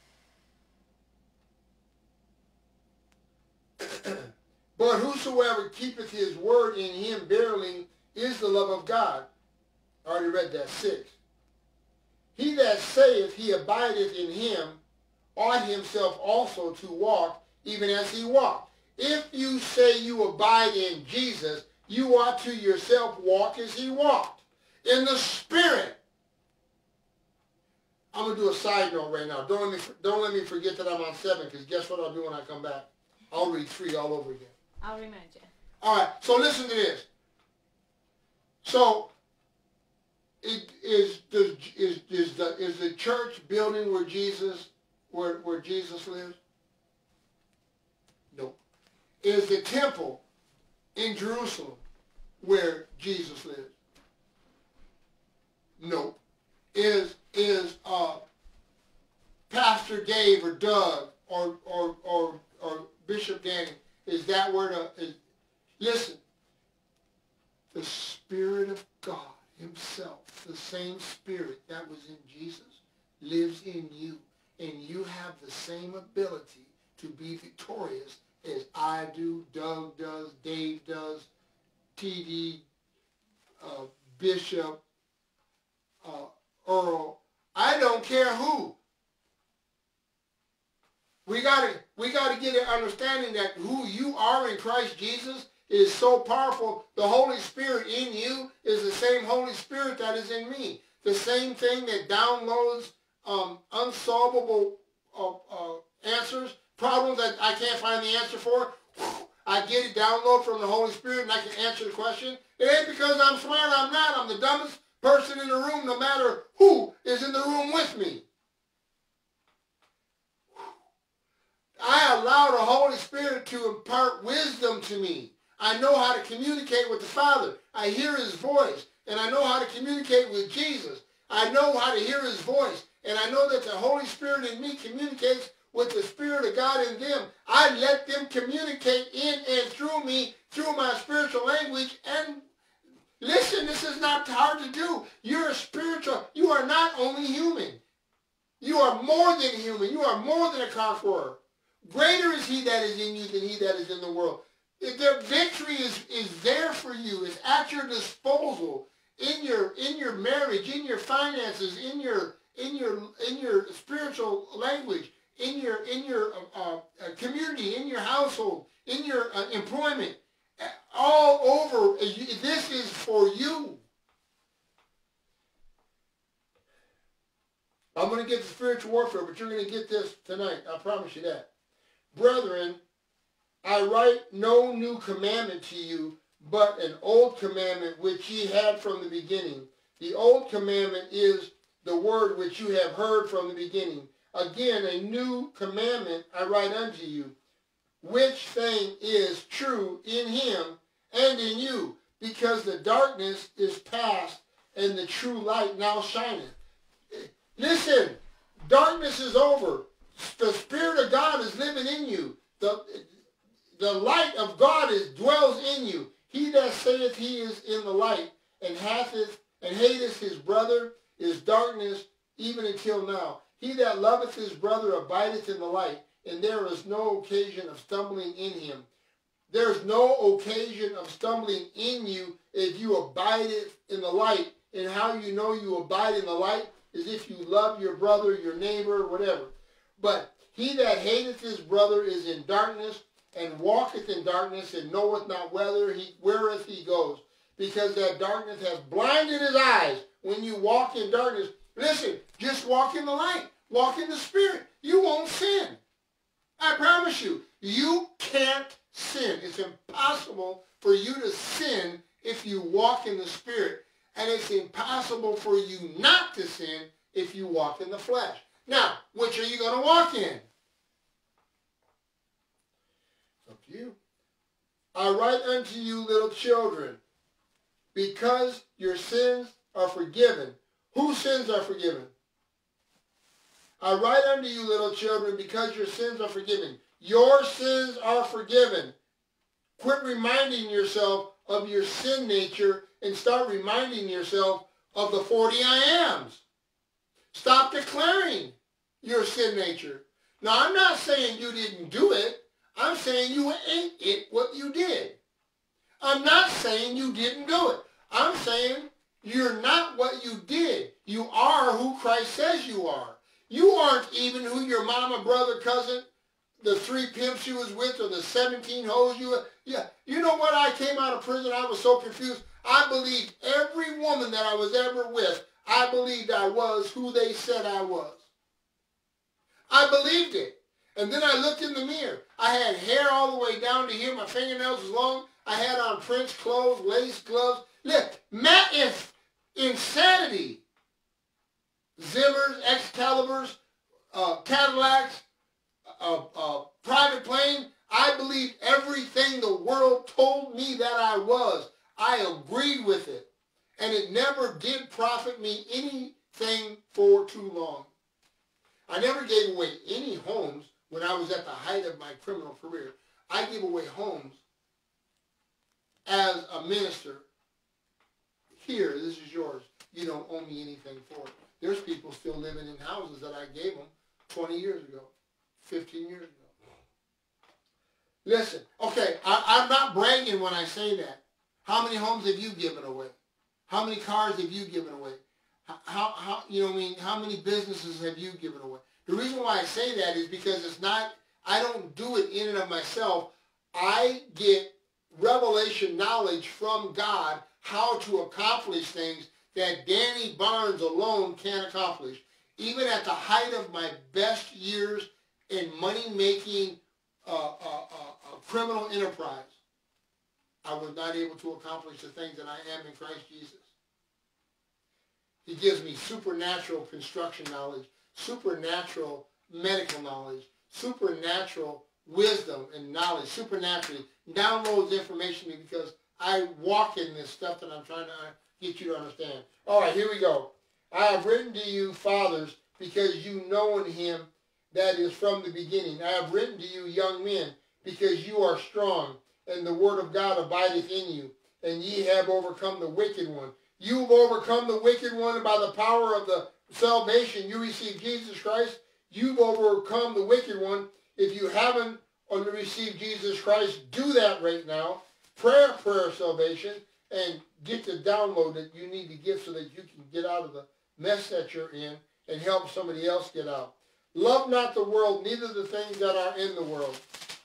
But whosoever keepeth his word, in him verily is the love of God. I already read that, six. He that saith he abideth in him ought himself also to walk even as he walked. If you say you abide in Jesus, you ought to yourself walk as he walked, in the Spirit. I'm going to do a side note right now. Don't let me, don't let me forget that I'm on seven, because guess what I'll do when I come back? I'll read three all over again. I'll remind you. All right, so listen to this. So, it is the is is the is the church building where Jesus where where Jesus lives? No. Is the temple in Jerusalem where Jesus lives? No. Is is uh, Pastor Dave or Doug or or or or Bishop Danny? Is that where the is? Listen. The Spirit of God himself, the same Spirit that was in Jesus, lives in you. And you have the same ability to be victorious as I do, Doug does, Dave does, T D, uh, Bishop, uh, Earl. I don't care who. We gotta, we gotta get an understanding that who you are in Christ Jesus is so powerful. The Holy Spirit in you is the same Holy Spirit that is in me. The same thing that downloads um, unsolvable uh, uh, answers, problems that I can't find the answer for. I get it download from the Holy Spirit and I can answer the question. It ain't because I'm smart. I'm not. I'm the dumbest person in the room, no matter who is in the room with me. I allow the Holy Spirit to impart wisdom to me. I know how to communicate with the Father. I hear his voice, and I know how to communicate with Jesus. I know how to hear his voice, and I know that the Holy Spirit in me communicates with the Spirit of God in them. I let them communicate in and through me, through my spiritual language. And listen, this is not hard to do. You're a spiritual. You are not only human. You are more than human. You are more than a conqueror. Greater is he that is in you than he that is in the world. Their victory is, is there for you. It's at your disposal in your in your marriage, in your finances, in your in your in your spiritual language, in your in your uh, uh, community, in your household, in your uh, employment, all over. This is for you. I'm going to get the spiritual warfare, but you're going to get this tonight. I promise you that. Brethren, I write no new commandment to you, but an old commandment which ye had from the beginning. The old commandment is the word which you have heard from the beginning. Again, a new commandment I write unto you, which thing is true in him and in you, because the darkness is past and the true light now shineth. Listen, darkness is over. The Spirit of God is living in you. The, the light of God is dwells in you. He that saith he is in the light and hatheth and hateth his brother is darkness even until now. He that loveth his brother abideth in the light, and there is no occasion of stumbling in him. There is no occasion of stumbling in you if you abide in the light. And how you know you abide in the light is if you love your brother, your neighbor, whatever. But he that hateth his brother is in darkness, and walketh in darkness, and knoweth not whither he whereth he goes, because that darkness hath blinded his eyes. When you walk in darkness, listen, just walk in the light. Walk in the Spirit. You won't sin. I promise you, you can't sin. It's impossible for you to sin if you walk in the Spirit. And it's impossible for you not to sin if you walk in the flesh. Now, which are you going to walk in? It's up to you. I write unto you, little children, because your sins are forgiven. Whose sins are forgiven? I write unto you, little children, because your sins are forgiven. Your sins are forgiven. Quit reminding yourself of your sin nature and start reminding yourself of the forty I ams. Stop declaring your sin nature. Now, I'm not saying you didn't do it. I'm saying you ain't it what you did. I'm not saying you didn't do it. I'm saying you're not what you did. You are who Christ says you are. You aren't even who your mama, brother, cousin, the three pimps you was with, or the seventeen hoes you were. Yeah, you know what? I came out of prison. I was so confused. I believed every woman that I was ever with, I believed I was who they said I was. I believed it. And then I looked in the mirror. I had hair all the way down to here. My fingernails was long. I had on Prince clothes, lace gloves. Look, Matt is insanity. Zimmers, Excaliburs, uh, Cadillacs, uh, uh, private plane. I believed everything the world told me that I was. I agreed with it. And it never did profit me anything for too long. I never gave away any homes when I was at the height of my criminal career. I gave away homes as a minister. Here, this is yours. You don't owe me anything for it. There's people still living in houses that I gave them twenty years ago, fifteen years ago. Listen, okay, I, I'm not bragging when I say that. How many homes have you given away? How many cars have you given away? How, how, you know what I mean, how many businesses have you given away? The reason why I say that is because it's not, I don't do it in and of myself. I get revelation knowledge from God how to accomplish things that Danny Barnes alone can't accomplish. Even at the height of my best years in money-making uh, uh, uh, uh, criminal enterprise, I was not able to accomplish the things that I am in Christ Jesus. He gives me supernatural construction knowledge, supernatural medical knowledge, supernatural wisdom and knowledge, supernaturally downloads information to me because I walk in this stuff that I'm trying to get you to understand. All right, here we go. I have written to you, fathers, because you know in him that is from the beginning. I have written to you, young men, because you are strong, and the word of God abideth in you, and ye have overcome the wicked one. You've overcome the wicked one by the power of the salvation. You receive Jesus Christ. You've overcome the wicked one. If you haven't received Jesus Christ, do that right now. Prayer, prayer of salvation, and get the download that you need to get so that you can get out of the mess that you're in and help somebody else get out. Love not the world, neither the things that are in the world.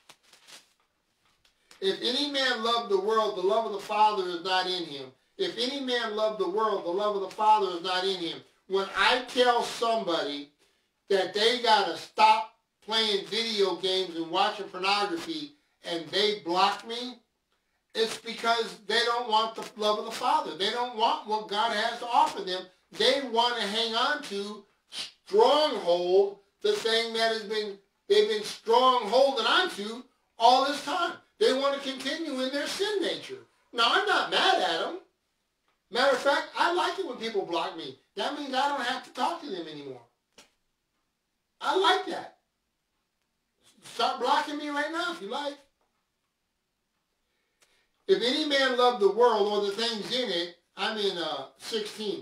If any man love the world, the love of the Father is not in him. If any man love the world, the love of the Father is not in him. When I tell somebody that they got to stop playing video games and watching pornography and they block me, it's because they don't want the love of the Father. They don't want what God has to offer them. They want to hang on to, stronghold, the thing that has been, they've been strongholding onto all this time. They want to continue in their sin nature. Now, I'm not mad at them. Matter of fact, I like it when people block me. That means I don't have to talk to them anymore. I like that. Start blocking me right now if you like. If any man love the world or the things in it, I'm in uh, sixteen.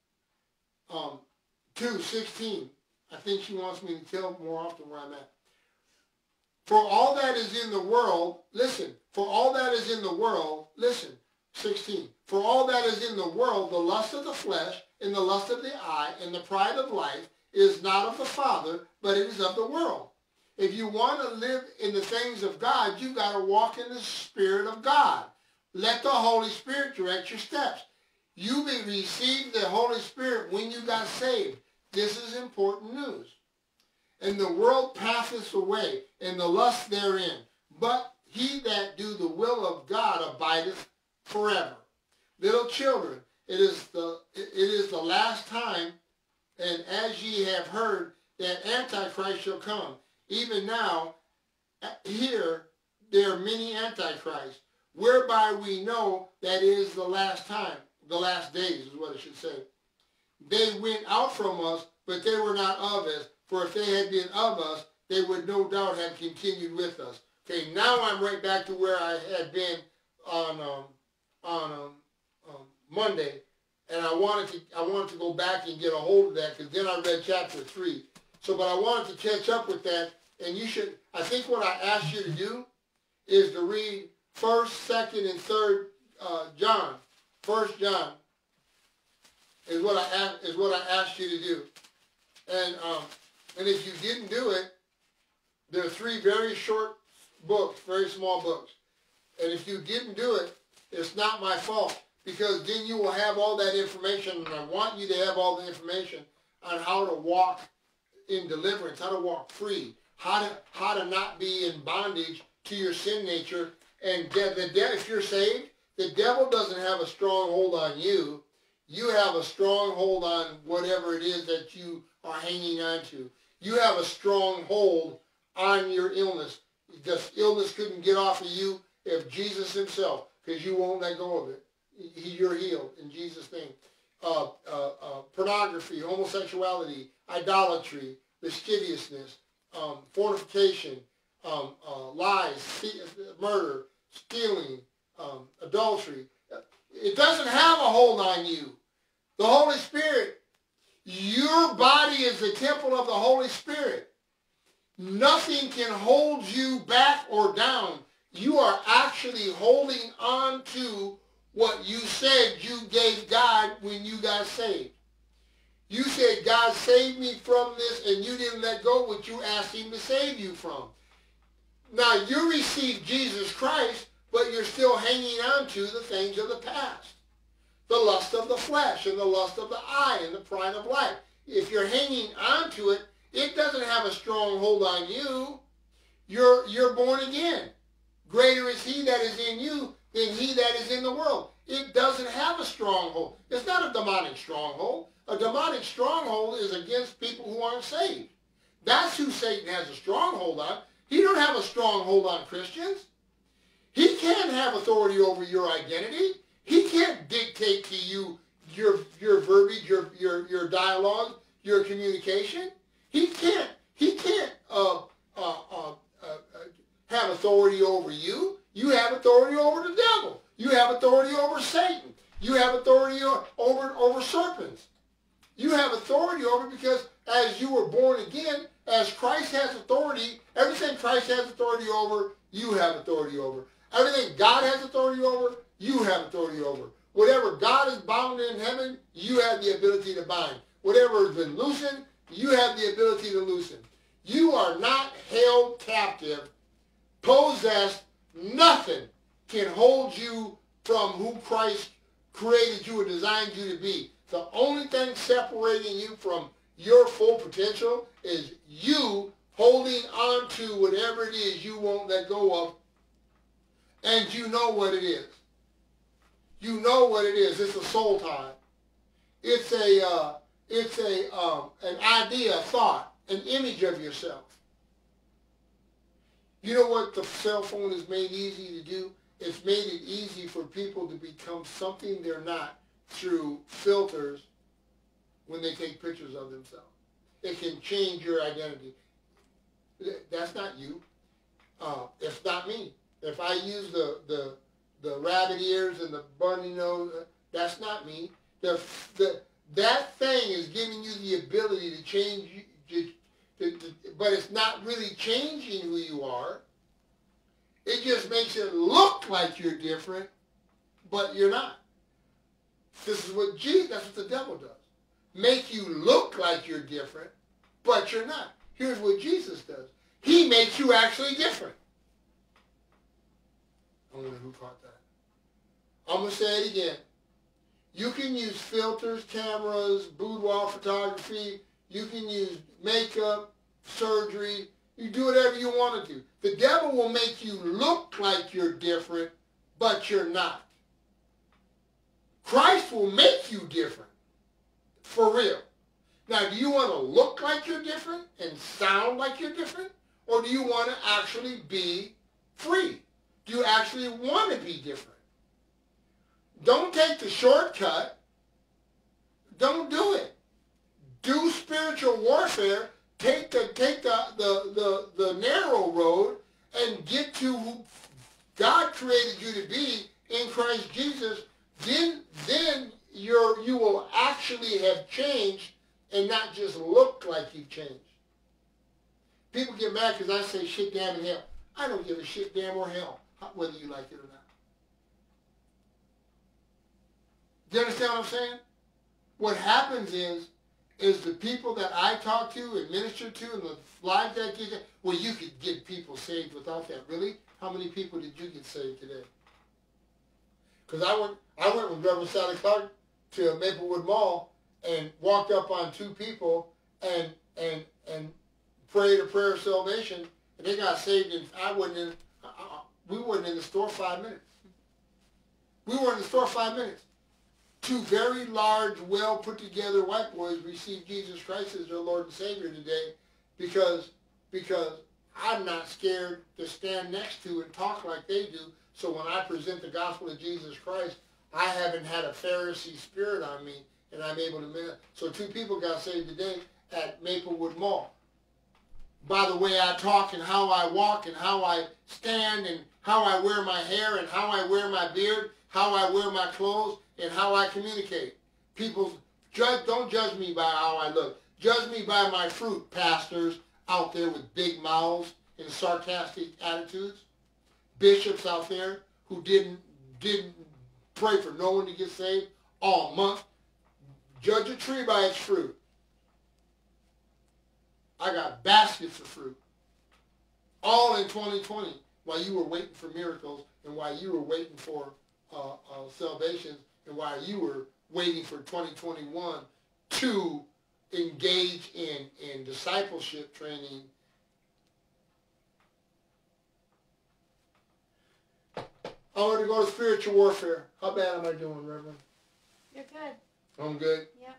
Um, two, sixteen. I think she wants me to tell more often where I'm at. For all that is in the world, listen, for all that is in the world, listen, sixteen. For all that is in the world, the lust of the flesh, and the lust of the eye, and the pride of life, is not of the Father, but it is of the world. If you want to live in the things of God, you've got to walk in the Spirit of God. Let the Holy Spirit direct your steps. You received the Holy Spirit when you got saved. This is important news. And the world passeth away, and the lust therein. But he that do the will of God abideth forever. Little children, it is the it is the last time, and as ye have heard, that Antichrist shall come. Even now, here there are many Antichrists, whereby we know that it is the last time, the last days is what it should say. They went out from us, but they were not of us. For if they had been of us, they would no doubt have continued with us. Okay, now I'm right back to where I had been on um, on um, um, Monday, and I wanted to I wanted to go back and get a hold of that because then I read chapter three. So, but I wanted to catch up with that, and you should. I think what I asked you to do is to read First, Second, and Third uh, John. First John is what I asked, is what I asked you to do, and um, and if you didn't do it, there are three very short books, very small books, and if you didn't do it, it's not my fault because then you will have all that information, and I want you to have all the information on how to walk in deliverance, how to walk free, how to how to not be in bondage to your sin nature. And de- the de- if you're saved, the devil doesn't have a strong hold on you. You have a strong hold on whatever it is that you are hanging on to. You have a strong hold on your illness. The illness couldn't get off of you if Jesus himself, because you won't let go of it. you're healed in Jesus' name. Uh, uh, uh, pornography, homosexuality, idolatry, lasciviousness, um, fornication, um, uh, lies, murder, stealing, um, adultery. It doesn't have a hold on you. The Holy Spirit, your body is the temple of the Holy Spirit. Nothing can hold you back or down. You are actually holding on to what you said you gave God when you got saved. You said, God saved me from this, and you didn't let go what you asked him to save you from. Now, you received Jesus Christ, but you're still hanging on to the things of the past. The lust of the flesh and the lust of the eye and the pride of life. If you're hanging on to it, it doesn't have a strong hold on you. You're, you're born again. Greater is he that is in you than he that is in the world. It doesn't have a stronghold. It's not a demonic stronghold. A demonic stronghold is against people who aren't saved. That's who Satan has a stronghold on. He don't have a stronghold on Christians. He can't have authority over your identity. He can't dictate to you your, your verbiage, your, your, your dialogue, your communication. He can't, he can't uh, uh, uh, uh, have authority over you. You have authority over the devil. You have authority over Satan. You have authority over, over serpents. You have authority over because as you were born again, as Christ has authority, everything Christ has authority over, you have authority over. Everything God has authority over, you have authority over. Whatever God has bound in heaven, you have the ability to bind. Whatever has been loosened, you have the ability to loosen. You are not held captive, possessed. Nothing can hold you from who Christ created you and designed you to be. The only thing separating you from your full potential is you holding on to whatever it is you won't let go of, and you know what it is. You know what it is. It's a soul tie. It's a uh, it's a um, an idea, a thought, an image of yourself. You know what the cell phone has made easy to do? It's made it easy for people to become something they're not through filters when they take pictures of themselves. It can change your identity. That's not you. Uh, it's not me. If I use the, the, the rabbit ears and the bunny nose, that's not me. The, the, that thing is giving you the ability to change, to, to, to, but it's not really changing who you are. It just makes it look like you're different, but you're not. This is what Jesus, that's what the devil does. Make you look like you're different, but you're not. Here's what Jesus does. He makes you actually different. I don't know who caught that. I'm going to say it again. You can use filters, cameras, boudoir photography. You can use makeup, surgery. You do whatever you want to do. The devil will make you look like you're different, but you're not. Christ will make you different. For real. Now, do you want to look like you're different and sound like you're different? Or do you want to actually be free? Do you actually want to be different? Don't take the shortcut. Don't do it. Do spiritual warfare. Take the take the, the, the, the narrow road and get to who God created you to be in Christ Jesus. Then, then you're, you will actually have changed and not just look like you've changed. People get mad because I say shit, damn, and hell. I don't give a shit, damn, or hell, whether you like it or not. Do you understand what I'm saying? What happens is, is the people that I talk to and minister to and the lives that I get, well, you could get people saved without that. Really? How many people did you get saved today? Because I went, I went with Reverend Sally Clark to Maplewood Mall and walked up on two people and and and prayed a prayer of salvation, and they got saved. And I wasn't in. Uh, we weren't in the store five minutes. We were in the store five minutes. Two very large, well put together white boys received Jesus Christ as their Lord and Savior today, because because I'm not scared to stand next to and talk like they do. So when I present the gospel of Jesus Christ, I haven't had a Pharisee spirit on me, and I'm able to minister. So two people got saved today at Maplewood Mall. By the way I talk and how I walk and how I stand and how I wear my hair and how I wear my beard, how I wear my clothes, and how I communicate. People, judge, don't judge me by how I look. Judge me by my fruit, pastors out there with big mouths and sarcastic attitudes. Bishops out there who didn't, didn't pray for no one to get saved all month. Judge a tree by its fruit. I got baskets of fruit. All in twenty twenty while you were waiting for miracles and while you were waiting for uh, uh, salvations and while you were waiting for twenty twenty-one to engage in, in discipleship training. I want to go to spiritual warfare. How bad am I doing, Reverend? You're good. I'm good? Yep.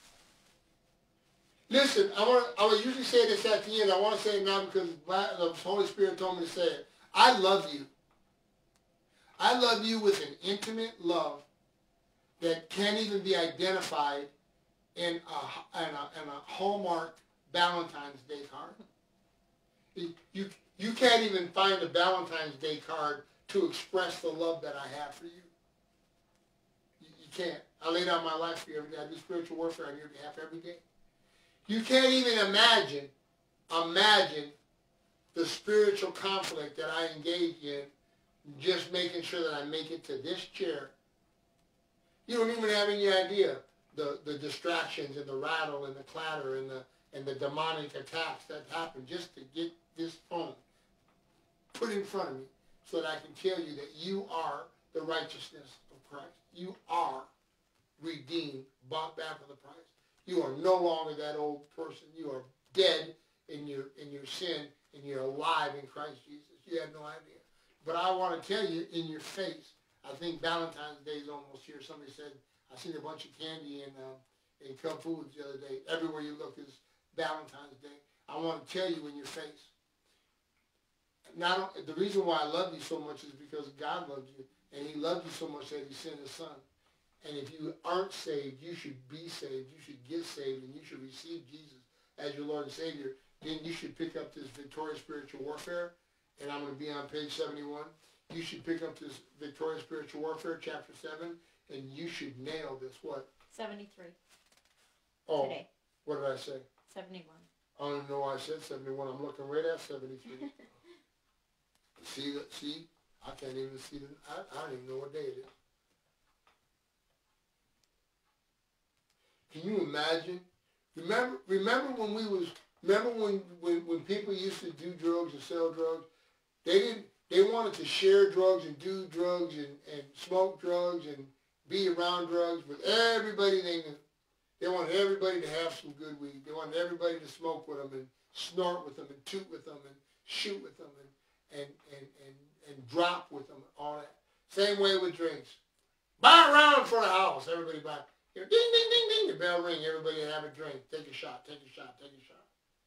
Listen, I want I would usually say this at the end. I want to say it now because the Holy Spirit told me to say it. I love you. I love you with an intimate love that can't even be identified in a, in a, in a Hallmark Valentine's Day card. You, you can't even find a Valentine's Day card to express the love that I have for you. You, you can't. I lay down my life for you every day. I do spiritual warfare on your behalf every day. You can't even imagine, imagine the spiritual conflict that I engage in just making sure that I make it to this chair. You don't even have any idea the, the distractions and the rattle and the clatter and the, and the demonic attacks that happen just to get this phone put in front of me so that I can tell you that you are the righteousness of Christ. You are redeemed, bought back with a price. You are no longer that old person. You are dead in your in your sin, and you're alive in Christ Jesus. You have no idea. But I want to tell you in your face, I think Valentine's Day is almost here. Somebody said, I seen a bunch of candy in, uh, in Cub Foods the other day. Everywhere you look is Valentine's Day. I want to tell you in your face. Not, the reason why I love you so much is because God loved you, and he loved you so much that he sent his son. And if you aren't saved, you should be saved. You should get saved, and you should receive Jesus as your Lord and Savior. Then you should pick up this Victorious Spiritual Warfare, and I'm going to be on page seventy-one. You should pick up this Victorious Spiritual Warfare, chapter seven, and you should nail this. What? seventy-three. Oh, today. What did I say? seventy-one. I don't even know why I said seventy-one. I'm looking right at seventy-three. see, see, I can't even see the, I, I don't even know what day it is. Can you imagine? Remember, remember when we was, remember when, when, when people used to do drugs and sell drugs? They didn't, they wanted to share drugs and do drugs and, and smoke drugs and be around drugs with everybody they knew. They wanted everybody to have some good weed. They wanted everybody to smoke with them and snort with them and toot with them and shoot with them and, and, and, and, and drop with them and all that. Same way with drinks. Buy a round for the house. Everybody buy. You know, ding, ding, ding, ding. The bell ring. Everybody have a drink. Take a shot. Take a shot. Take a shot.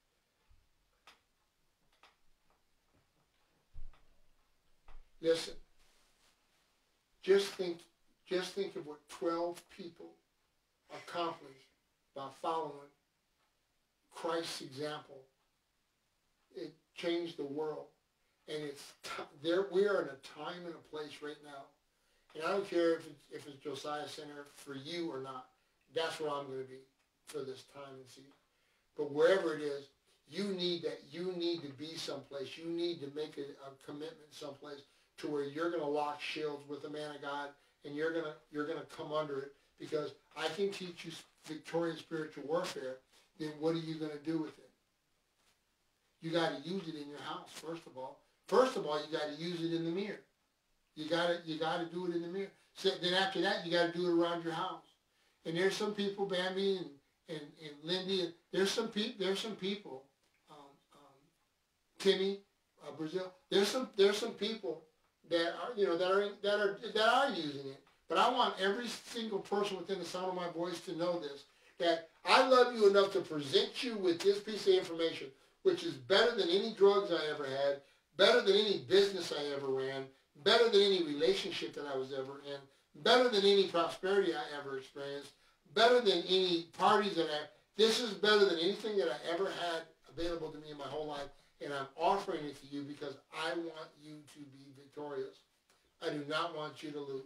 Listen. Just think. Just think of what twelve people accomplished by following Christ's example. It changed the world, and it's t- there. We are in a time and a place right now. And I don't care if it's, if it's Josiah Center for you or not. That's where I'm going to be for this time and season. But wherever it is, you need that. You need to be someplace. You need to make a, a commitment someplace to where you're going to lock shields with the man of God, and you're going to you're going to come under it, because I can teach you victorious spiritual warfare. Then what are you going to do with it? You got to use it in your house first of all. First of all, you got to use it in the mirror. You gotta, you gotta do it in the mirror. So then after that, you gotta do it around your house. And there's some people, Bambi and, and, and Lindy, and there's some people, there's some people, um, um, Timmy, uh, Brazil. There's some, there's some people that are, you know, that are, that are, that are using it. But I want every single person within the sound of my voice to know this, that I love you enough to present you with this piece of information, which is better than any drugs I ever had, better than any business I ever ran, better than any relationship that I was ever in, better than any prosperity I ever experienced, better than any parties that I, this is better than anything that I ever had available to me in my whole life, and I'm offering it to you because I want you to be victorious. I do not want you to lose.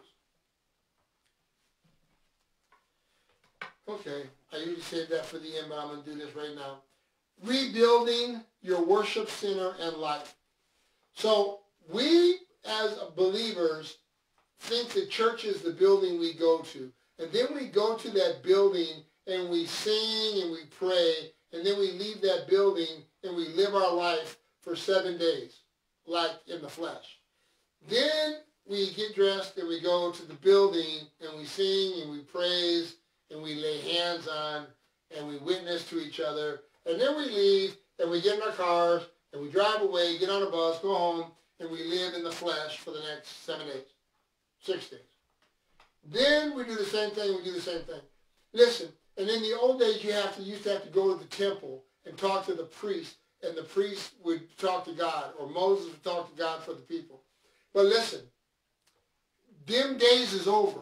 Okay, I usually save that for the end, but I'm going to do this right now. Rebuilding your worship center and life. So we, as believers, think that church is the building we go to. And then we go to that building and we sing and we pray, and then we leave that building and we live our life for seven days, like in the flesh. Then we get dressed and we go to the building and we sing and we praise and we lay hands on and we witness to each other. And then we leave and we get in our cars and we drive away, get on a bus, go home, and we live in the flesh for the next seven days, six days. Then we do the same thing, we do the same thing. Listen, and in the old days you have to, used to have to go to the temple and talk to the priest, and the priest would talk to God, or Moses would talk to God for the people. But listen, them days is over.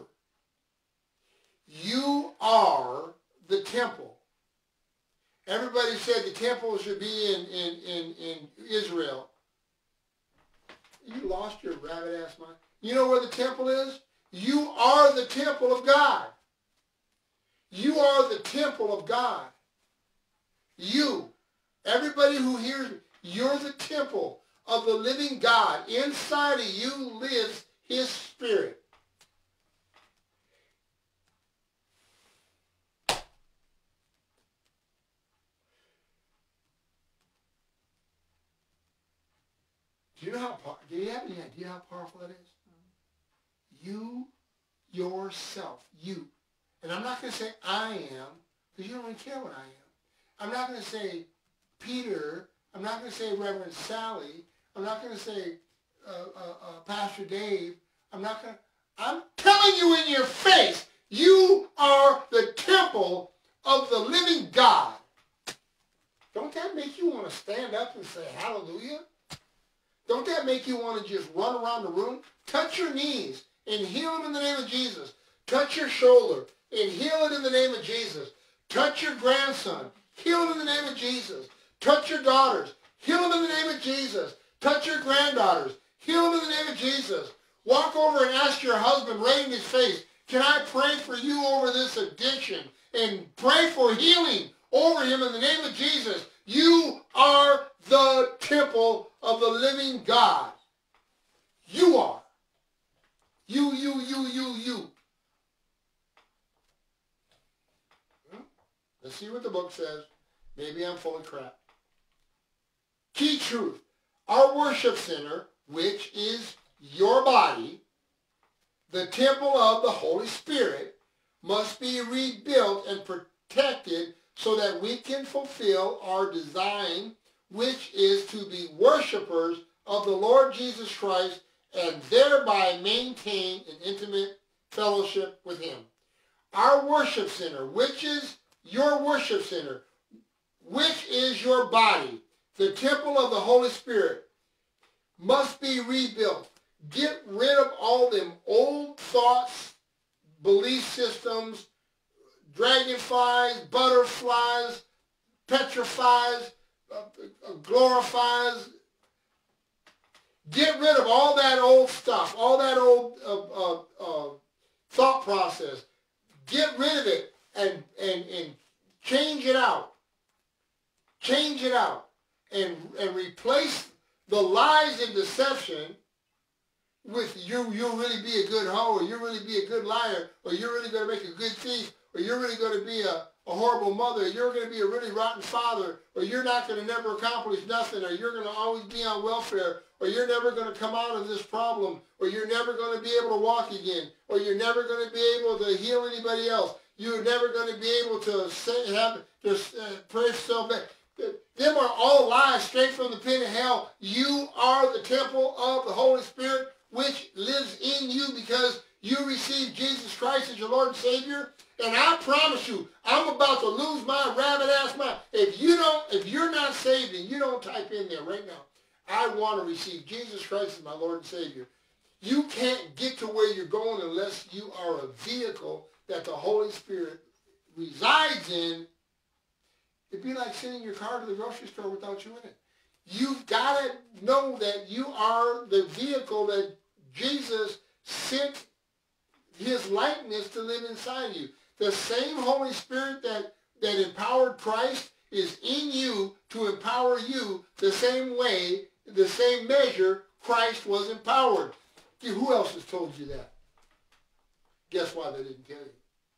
You are the temple. Everybody said the temple should be in, in, in, in Israel. You lost your rabbit-ass mind. You know where the temple is? You are the temple of God. You are the temple of God. You, everybody who hears me, you're the temple of the living God. Inside of you lives his spirit. Do you know how, do you have any idea how powerful that is? You, yourself, you. And I'm not going to say I am, because you don't really care what I am. I'm not going to say Peter. I'm not going to say Reverend Sally. I'm not going to say uh, uh, uh, Pastor Dave. I'm not going to. I'm telling you in your face, you are the temple of the living God. Don't that make you want to stand up and say hallelujah? Don't that make you want to just run around the room? Touch your knees and heal them in the name of Jesus. Touch your shoulder and heal it in the name of Jesus. Touch your grandson. Heal him in the name of Jesus. Touch your daughters. Heal them in the name of Jesus. Touch your granddaughters. Heal them in the name of Jesus. Walk over and ask your husband right in his face, can I pray for you over this addiction? And pray for healing over him in the name of Jesus. You are the temple of the living God. You are. You, you, you, you, you. Let's see what the book says. Maybe I'm full of crap. Key truth. Our worship center, which is your body, the temple of the Holy Spirit, must be rebuilt and protected so that we can fulfill our design, which is to be worshipers of the Lord Jesus Christ and thereby maintain an intimate fellowship with him. Our worship center, which is your worship center, which is your body, the temple of the Holy Spirit, must be rebuilt. Get rid of all them old thoughts, belief systems, dragonflies, butterflies, petrifies, uh, uh, glorifies. Get rid of all that old stuff, all that old uh, uh, uh, thought process. Get rid of it and, and, and change it out. Change it out. And, and replace the lies and deception with you, you'll really be a good hoe, or you'll really be a good liar, or you're really going to make a good thief, or you're really going to be a, a horrible mother, or you're going to be a really rotten father, or you're not going to never accomplish nothing, or you're going to always be on welfare, or you're never going to come out of this problem, or you're never going to be able to walk again, or you're never going to be able to heal anybody else. You're never going to be able to say, have to uh, pray for self. Them are all lies straight from the pit of hell. You are the temple of the Holy Spirit, which lives in you because you received Jesus Christ as your Lord and Savior. And I promise you, I'm about to lose my rabbit-ass mind. If you don't, if you're not saved and you don't type in there right now, I want to receive Jesus Christ as my Lord and Savior. You can't get to where you're going unless you are a vehicle that the Holy Spirit resides in. It'd be like sending your car to the grocery store without you in it. You've got to know that you are the vehicle that Jesus sent his likeness to live inside you. The same Holy Spirit that, that empowered Christ is in you to empower you the same way, the same measure Christ was empowered. Who else has told you that? Guess why they didn't tell you?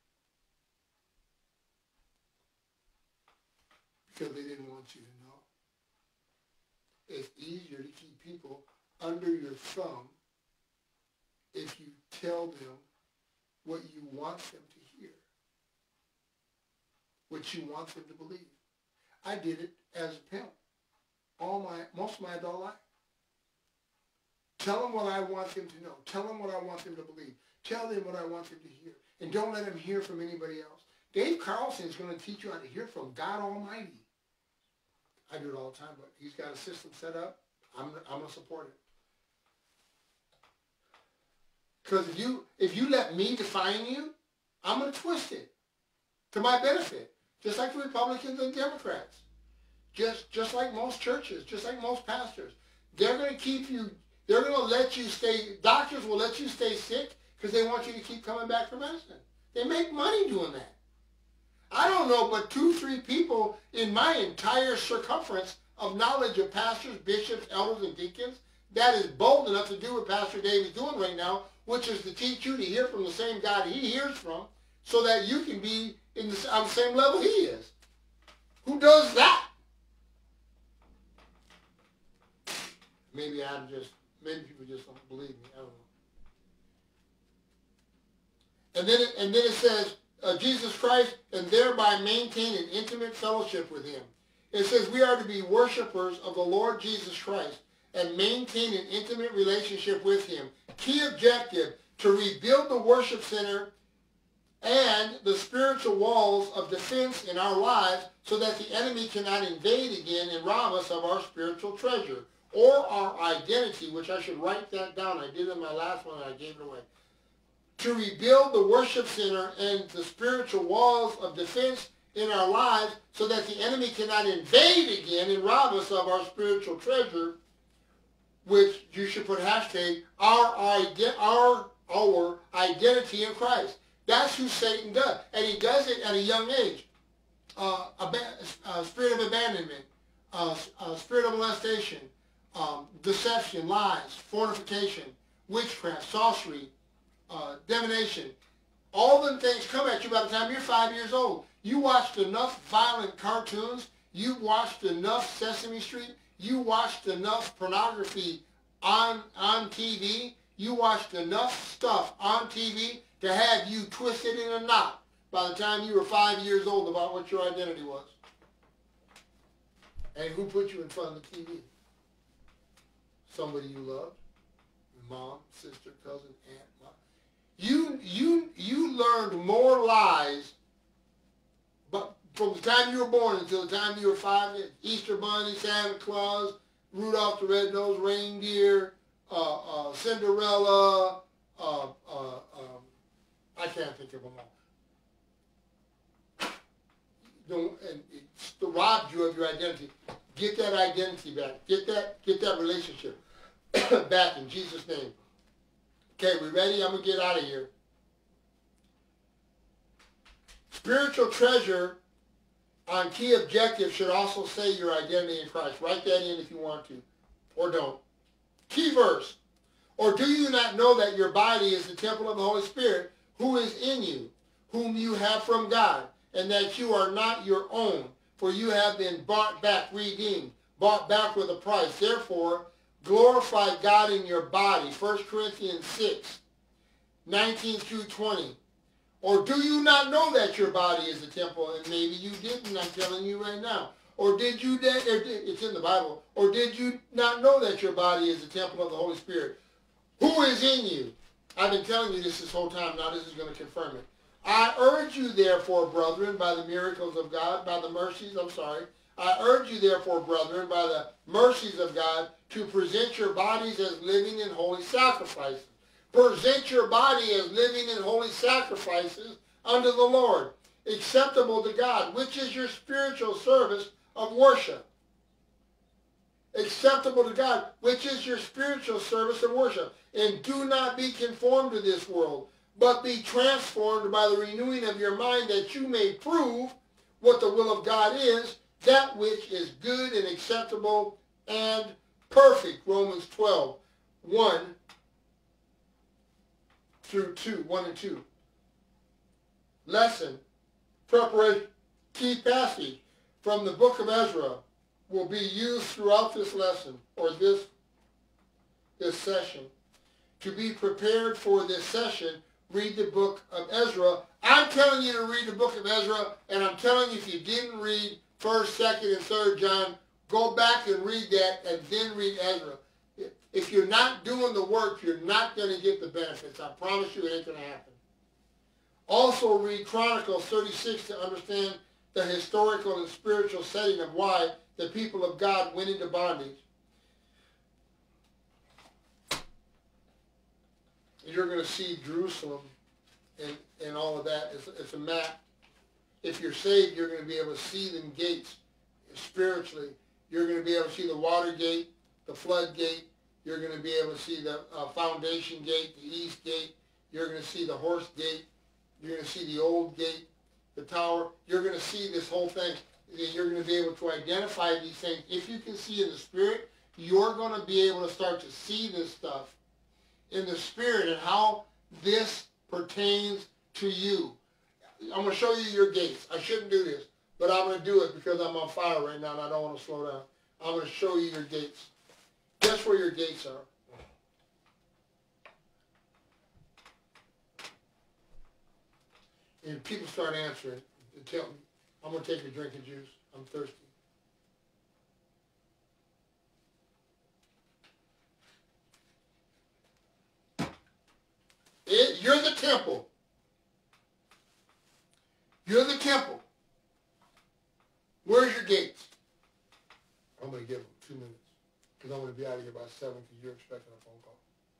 Because they didn't want you to know. It's easier to keep people under your thumb if you tell them what you want them to hear, what you want them to believe. I did it as a pimp all my, most of my adult life. Tell them what I want them to know. Tell them what I want them to believe. Tell them what I want them to hear. And don't let them hear from anybody else. Dave Carlson is going to teach you how to hear from God Almighty. I do it all the time, but he's got a system set up. I'm, I'm going to support it. Because if you, if you let me define you, I'm going to twist it to my benefit. Just like the Republicans and Democrats. Just, just like most churches, just like most pastors. They're going to keep you, they're going to let you stay, doctors will let you stay sick because they want you to keep coming back for medicine. They make money doing that. I don't know but two, three people in my entire circumference of knowledge of pastors, bishops, elders, and deacons that is bold enough to do what Pastor Dave is doing right now, which is to teach you to hear from the same God he hears from so that you can be in the, on the same level he is. Who does that? Maybe I'm just, maybe people just don't believe me. I don't know. And then it, and then it says, uh, Jesus Christ, and thereby maintain an intimate fellowship with him. It says we are to be worshipers of the Lord Jesus Christ and maintain an intimate relationship with him. Key objective, to rebuild the worship center and the spiritual walls of defense in our lives so that the enemy cannot invade again and rob us of our spiritual treasure or our identity, which I should write that down. I did in my last one and I gave it away. To rebuild the worship center and the spiritual walls of defense in our lives so that the enemy cannot invade again and rob us of our spiritual treasure, which you should put hashtag our, our, our identity in Christ. That's who Satan does. And he does it at a young age. Uh, a, a spirit of abandonment, uh, a spirit of molestation, um, deception, lies, fornication, witchcraft, sorcery, uh, divination. All them things come at you by the time you're five years old. You watched enough violent cartoons. You watched enough Sesame Street. You watched enough pornography on, on T V. You watched enough stuff on T V to have you twisted in a knot by the time you were five years old about what your identity was. And who put you in front of the T V? Somebody you loved. Your mom, sister, cousin, aunt, mom. You, you, you learned more lies but from the time you were born until the time you were five, Easter Bunny, Santa Claus, Rudolph the Red-Nosed Reindeer, uh, uh, Cinderella, uh, uh, um, I can't think of them all. Don't, and it's robbed you of your identity. Get that identity back. Get that, get that relationship back in Jesus' name. Okay, we ready? I'm going to get out of here. Spiritual treasure on key objective should also say your identity in Christ. Write that in if you want to, or don't. Key verse. Or do you not know that your body is the temple of the Holy Spirit who is in you, whom you have from God, and that you are not your own, for you have been bought back, redeemed, bought back with a price. Therefore, glorify God in your body. First Corinthians six, nineteen through twenty. Or do you not know that your body is a temple? And maybe you didn't, I'm telling you right now. Or did you, it's in the Bible, or did you not know that your body is the temple of the Holy Spirit? Who is in you? I've been telling you this this whole time, now this is going to confirm it. I urge you therefore, brethren, by the miracles of God, by the mercies, I'm sorry. I urge you therefore, brethren, by the mercies of God, to present your bodies as living and holy sacrifices, present your body as living and holy sacrifices unto the Lord, acceptable to God, which is your spiritual service of worship. Acceptable to God, which is your spiritual service of worship. And do not be conformed to this world, but be transformed by the renewing of your mind, that you may prove what the will of God is, that which is good and acceptable and perfect. Romans twelve, one through two, one and two. Lesson, preparation, key passage from the book of Ezra will be used throughout this lesson, or this, this session. To be prepared for this session, read the book of Ezra. I'm telling you to read the book of Ezra, and I'm telling you, if you didn't read first, second, and third John, go back and read that, and then read Ezra. If you're not doing the work, you're not going to get the benefits. I promise you it ain't going to happen. Also read Chronicles thirty-six to understand the historical and spiritual setting of why the people of God went into bondage. You're going to see Jerusalem and, and all of that. It's, it's a map. If you're saved, you're going to be able to see them gates spiritually. You're going to be able to see the water gate, the flood gate. You're going to be able to see the uh, foundation gate, the east gate. You're going to see the horse gate. You're going to see the old gate, the tower. You're going to see this whole thing. You're going to be able to identify these things. If you can see in the Spirit, you're going to be able to start to see this stuff in the Spirit and how this pertains to you. I'm going to show you your gates. I shouldn't do this, but I'm going to do it because I'm on fire right now and I don't want to slow down. I'm going to show you your gates. Guess where your gates are? And people start answering and tell me, I'm going to take a drink of juice. I'm thirsty. It, you're the temple. You're the temple. Where's your gates? I'm going to give them two minutes because I'm going to be out of here by seven because you're expecting a phone call.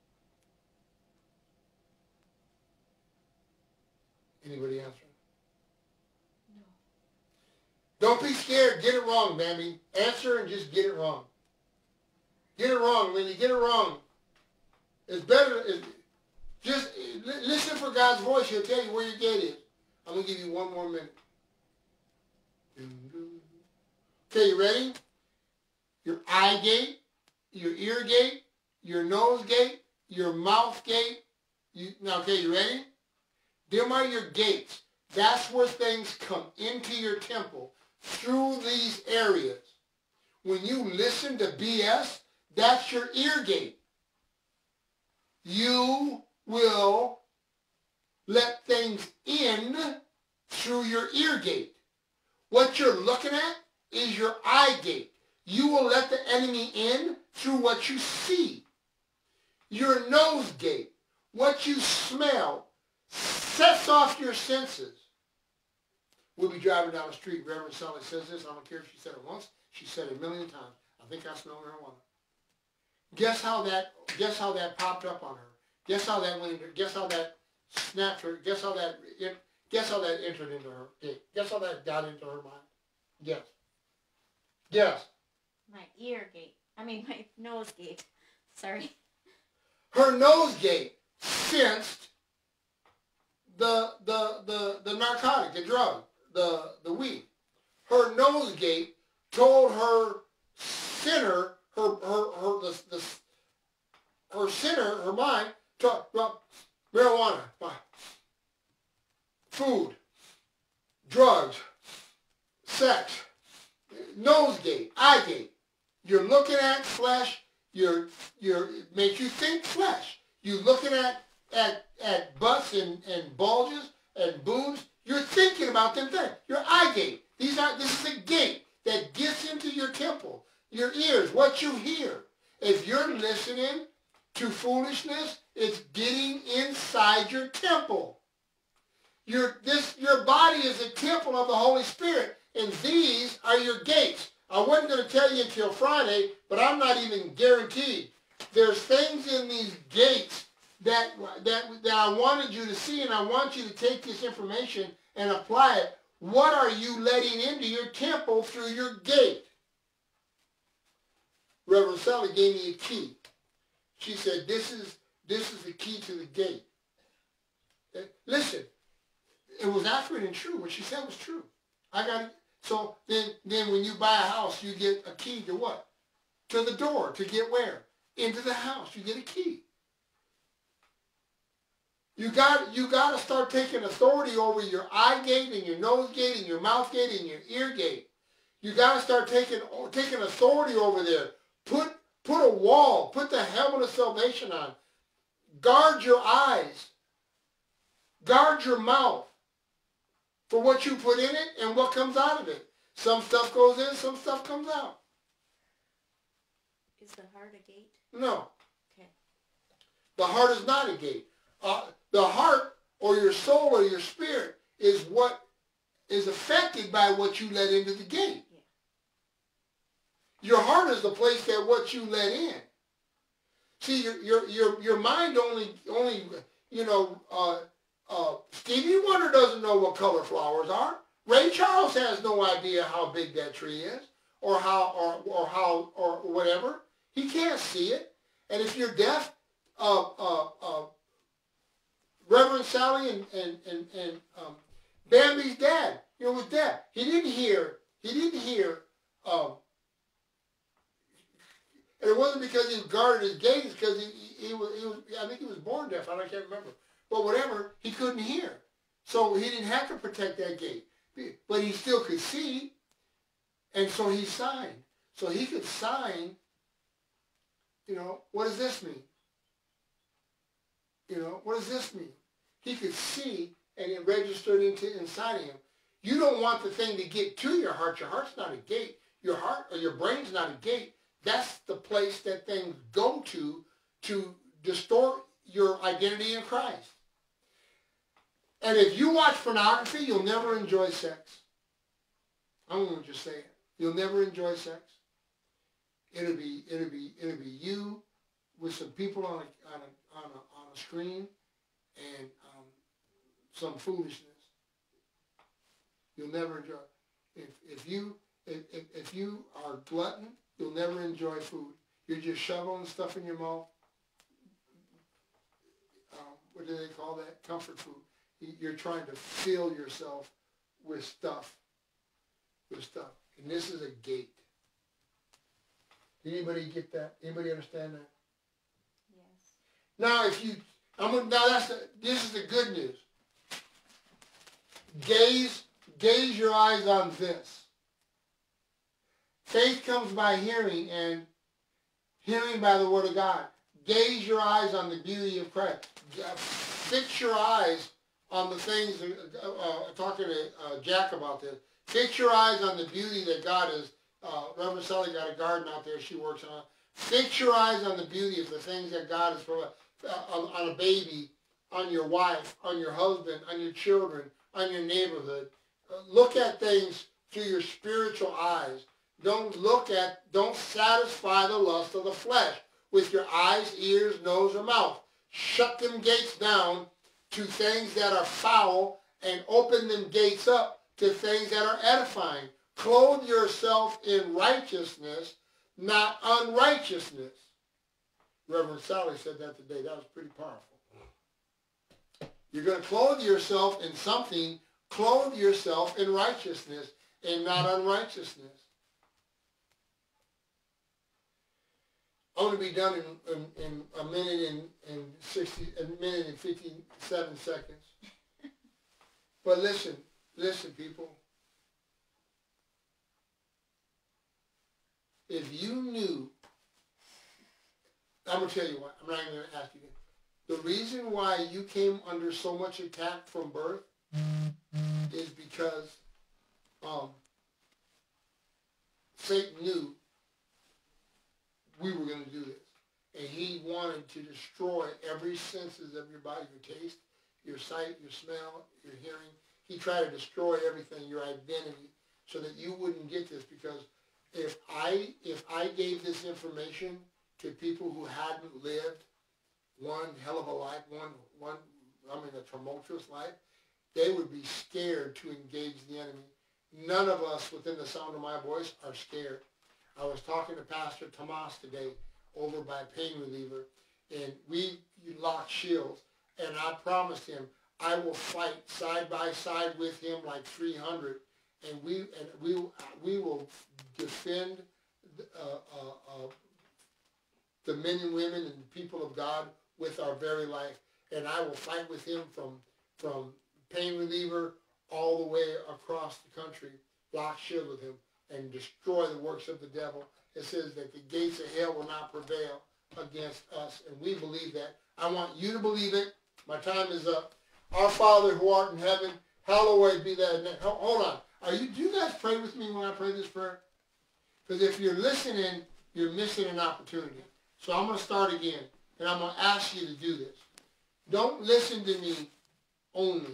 Anybody answering? No. Don't be scared. Get it wrong, Bambi. Answer and just get it wrong. Get it wrong. When you get it wrong, it's better. It, just listen for God's voice. He'll tell you where your gate is. I'm going to give you one more minute. Okay, you ready? Your eye gate, your ear gate, your nose gate, your mouth gate. You, now, okay, you ready? Them are your gates. That's where things come into your temple through these areas. When you listen to B S, that's your ear gate. You will let things in through your ear gate. What you're looking at is your eye gate. You will let the enemy in through what you see. Your nose gate, what you smell, sets off your senses. We'll be driving down the street. Reverend Sully says this. I don't care if she said it once. She said it a million times. I think I smell marijuana. Guess how that, guess how that popped up on her. Guess how that went into, guess how that snapped her, guess how that, guess how that entered into her, guess how that got into her mind. Guess. Guess. My ear gate. I mean, my nose gate. Sorry. Her nose gate sensed the, the, the, the narcotic, the drug, the, the weed. Her nose gate told her sinner, her, her, her, the, the, her sinner, her mind, to, well, marijuana, food, drugs, sex, nose gate, eye gate. You're looking at flesh. You're, you're, it makes you think flesh. You're looking at, at, at butts and, and bulges and boobs. You're thinking about them things. Your eye gate. These are, this is a gate that gets into your temple. Your ears, what you hear. If you're listening to foolishness, it's getting inside your temple. Your, this, your body is a temple of the Holy Spirit, and these are your gates. I wasn't going to tell you until Friday, but I'm not even guaranteed. There's things in these gates that, that, that I wanted you to see, and I want you to take this information and apply it. What are you letting into your temple through your gate? Reverend Sally gave me a key. She said, this is, this is the key to the gate. Listen, it was accurate and true. What she said was true. I got it. So then, then when you buy a house, you get a key to what? To the door. To get where? Into the house. You get a key. You got, you got to start taking authority over your eye gate and your nose gate and your mouth gate and your ear gate. You got to start taking, taking authority over there. Put, put a wall. Put the helmet of salvation on. Guard your eyes. Guard your mouth for what you put in it and what comes out of it. Some stuff goes in, some stuff comes out. Is the heart a gate? No. Okay. The heart is not a gate. Uh, the heart or your soul or your spirit is what is affected by what you let into the gate. Yeah. Your heart is the place that what you let in. See, your your your, your mind only only you know. Uh, Uh, Stevie Wonder doesn't know what color flowers are. Ray Charles has no idea how big that tree is, or how, or, or how, or whatever. He can't see it. And if you're deaf, uh, uh, uh, Reverend Sally and and and, and um, Bambi's dad, you know, was deaf. He didn't hear. He didn't hear. Um, and it wasn't because he guarded his gate. It's because he, he, he was. He was. I think he was born deaf. I can't remember. But whatever, he couldn't hear. So he didn't have to protect that gate. But he still could see. And so he signed. So he could sign, you know, what does this mean? You know, what does this mean? He could see, and it registered into inside of him. You don't want the thing to get to your heart. Your heart's not a gate. Your heart or your brain's not a gate. That's the place that things go to to distort your identity in Christ. And if you watch pornography, you'll never enjoy sex. I'm going to just say it. You'll never enjoy sex. It'll be, it'll be, it'll be you with some people on a, on a, on a, on a screen and um, some foolishness. You'll never enjoy. If, if you, if, if, if you are a glutton, you'll never enjoy food. You're just shoveling stuff in your mouth. Um, what do they call that? Comfort food. You're trying to fill yourself with stuff, with stuff. And this is a gate. Did anybody get that? Anybody understand that? Yes. Now, if you, I'm gonna, now that's the, this is the good news. Gaze, gaze your eyes on this. Faith comes by hearing, and hearing by the Word of God. Gaze your eyes on the beauty of Christ. Fix your eyes on the things, uh, uh, talking to uh, Jack about this. Fix your eyes on the beauty that God is. Uh, Reverend Sally got a garden out there she works on. Fix your eyes on the beauty of the things that God is providing. Uh, on, on a baby, on your wife, on your husband, on your children, on your neighborhood. Uh, look at things through your spiritual eyes. Don't look at, don't satisfy the lust of the flesh with your eyes, ears, nose, or mouth. Shut them gates down to things that are foul and open them gates up to things that are edifying. Clothe yourself in righteousness, not unrighteousness. Reverend Sally said that today. That was pretty powerful. You're going to clothe yourself in something. Clothe yourself in righteousness and not unrighteousness. I'm going to be done in, in, in a minute and, and sixty, a minute and fifty-seven seconds. But listen, listen, people. If you knew, I'm going to tell you what. I'm not even going to ask you. The reason why you came under so much attack from birth is because um, Satan knew we were going to do this. And he wanted to destroy every senses of your body, your taste, your sight, your smell, your hearing. He tried to destroy everything, your identity, so that you wouldn't get this. Because if I, if I gave this information to people who hadn't lived one hell of a life, one, one, I mean, a tumultuous life, they would be scared to engage the enemy. None of us within the sound of my voice are scared. I was talking to Pastor Tomas today over by Pain Reliever, and we locked shields, and I promised him I will fight side by side with him like three hundred, and we and we we will defend uh, uh, uh, the men and women and people of God with our very life, and I will fight with him from from Pain Reliever all the way across the country, lock shield with him, and destroy the works of the devil. It says that the gates of hell will not prevail against us, and we believe that. I want you to believe it. My time is up. Our Father who art in heaven, hallowed be thy name. Hold on. Are you? Do you guys pray with me when I pray this prayer? Because if you're listening, you're missing an opportunity. So I'm going to start again, and I'm going to ask you to do this. Don't listen to me only.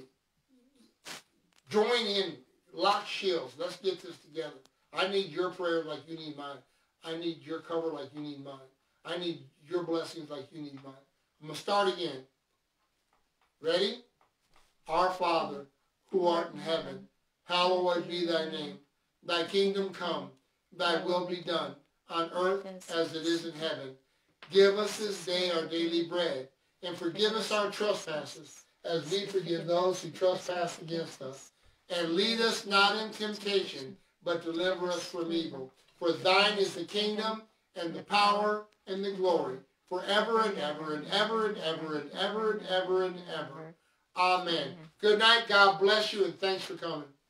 Join in. Lock shields. Let's get this together. I need your prayer like you need mine. I need your cover like you need mine. I need your blessings like you need mine. I'm going to start again. Ready? Our Father, who art in heaven, hallowed be thy name. Thy kingdom come, thy will be done, on earth as it is in heaven. Give us this day our daily bread, and forgive us our trespasses, as we forgive those who trespass against us. And lead us not in temptation, but deliver us from evil. For thine is the kingdom, and the power, and the glory, forever and ever, and ever and ever, and ever and ever and ever. Amen. Good night. God bless you, and thanks for coming.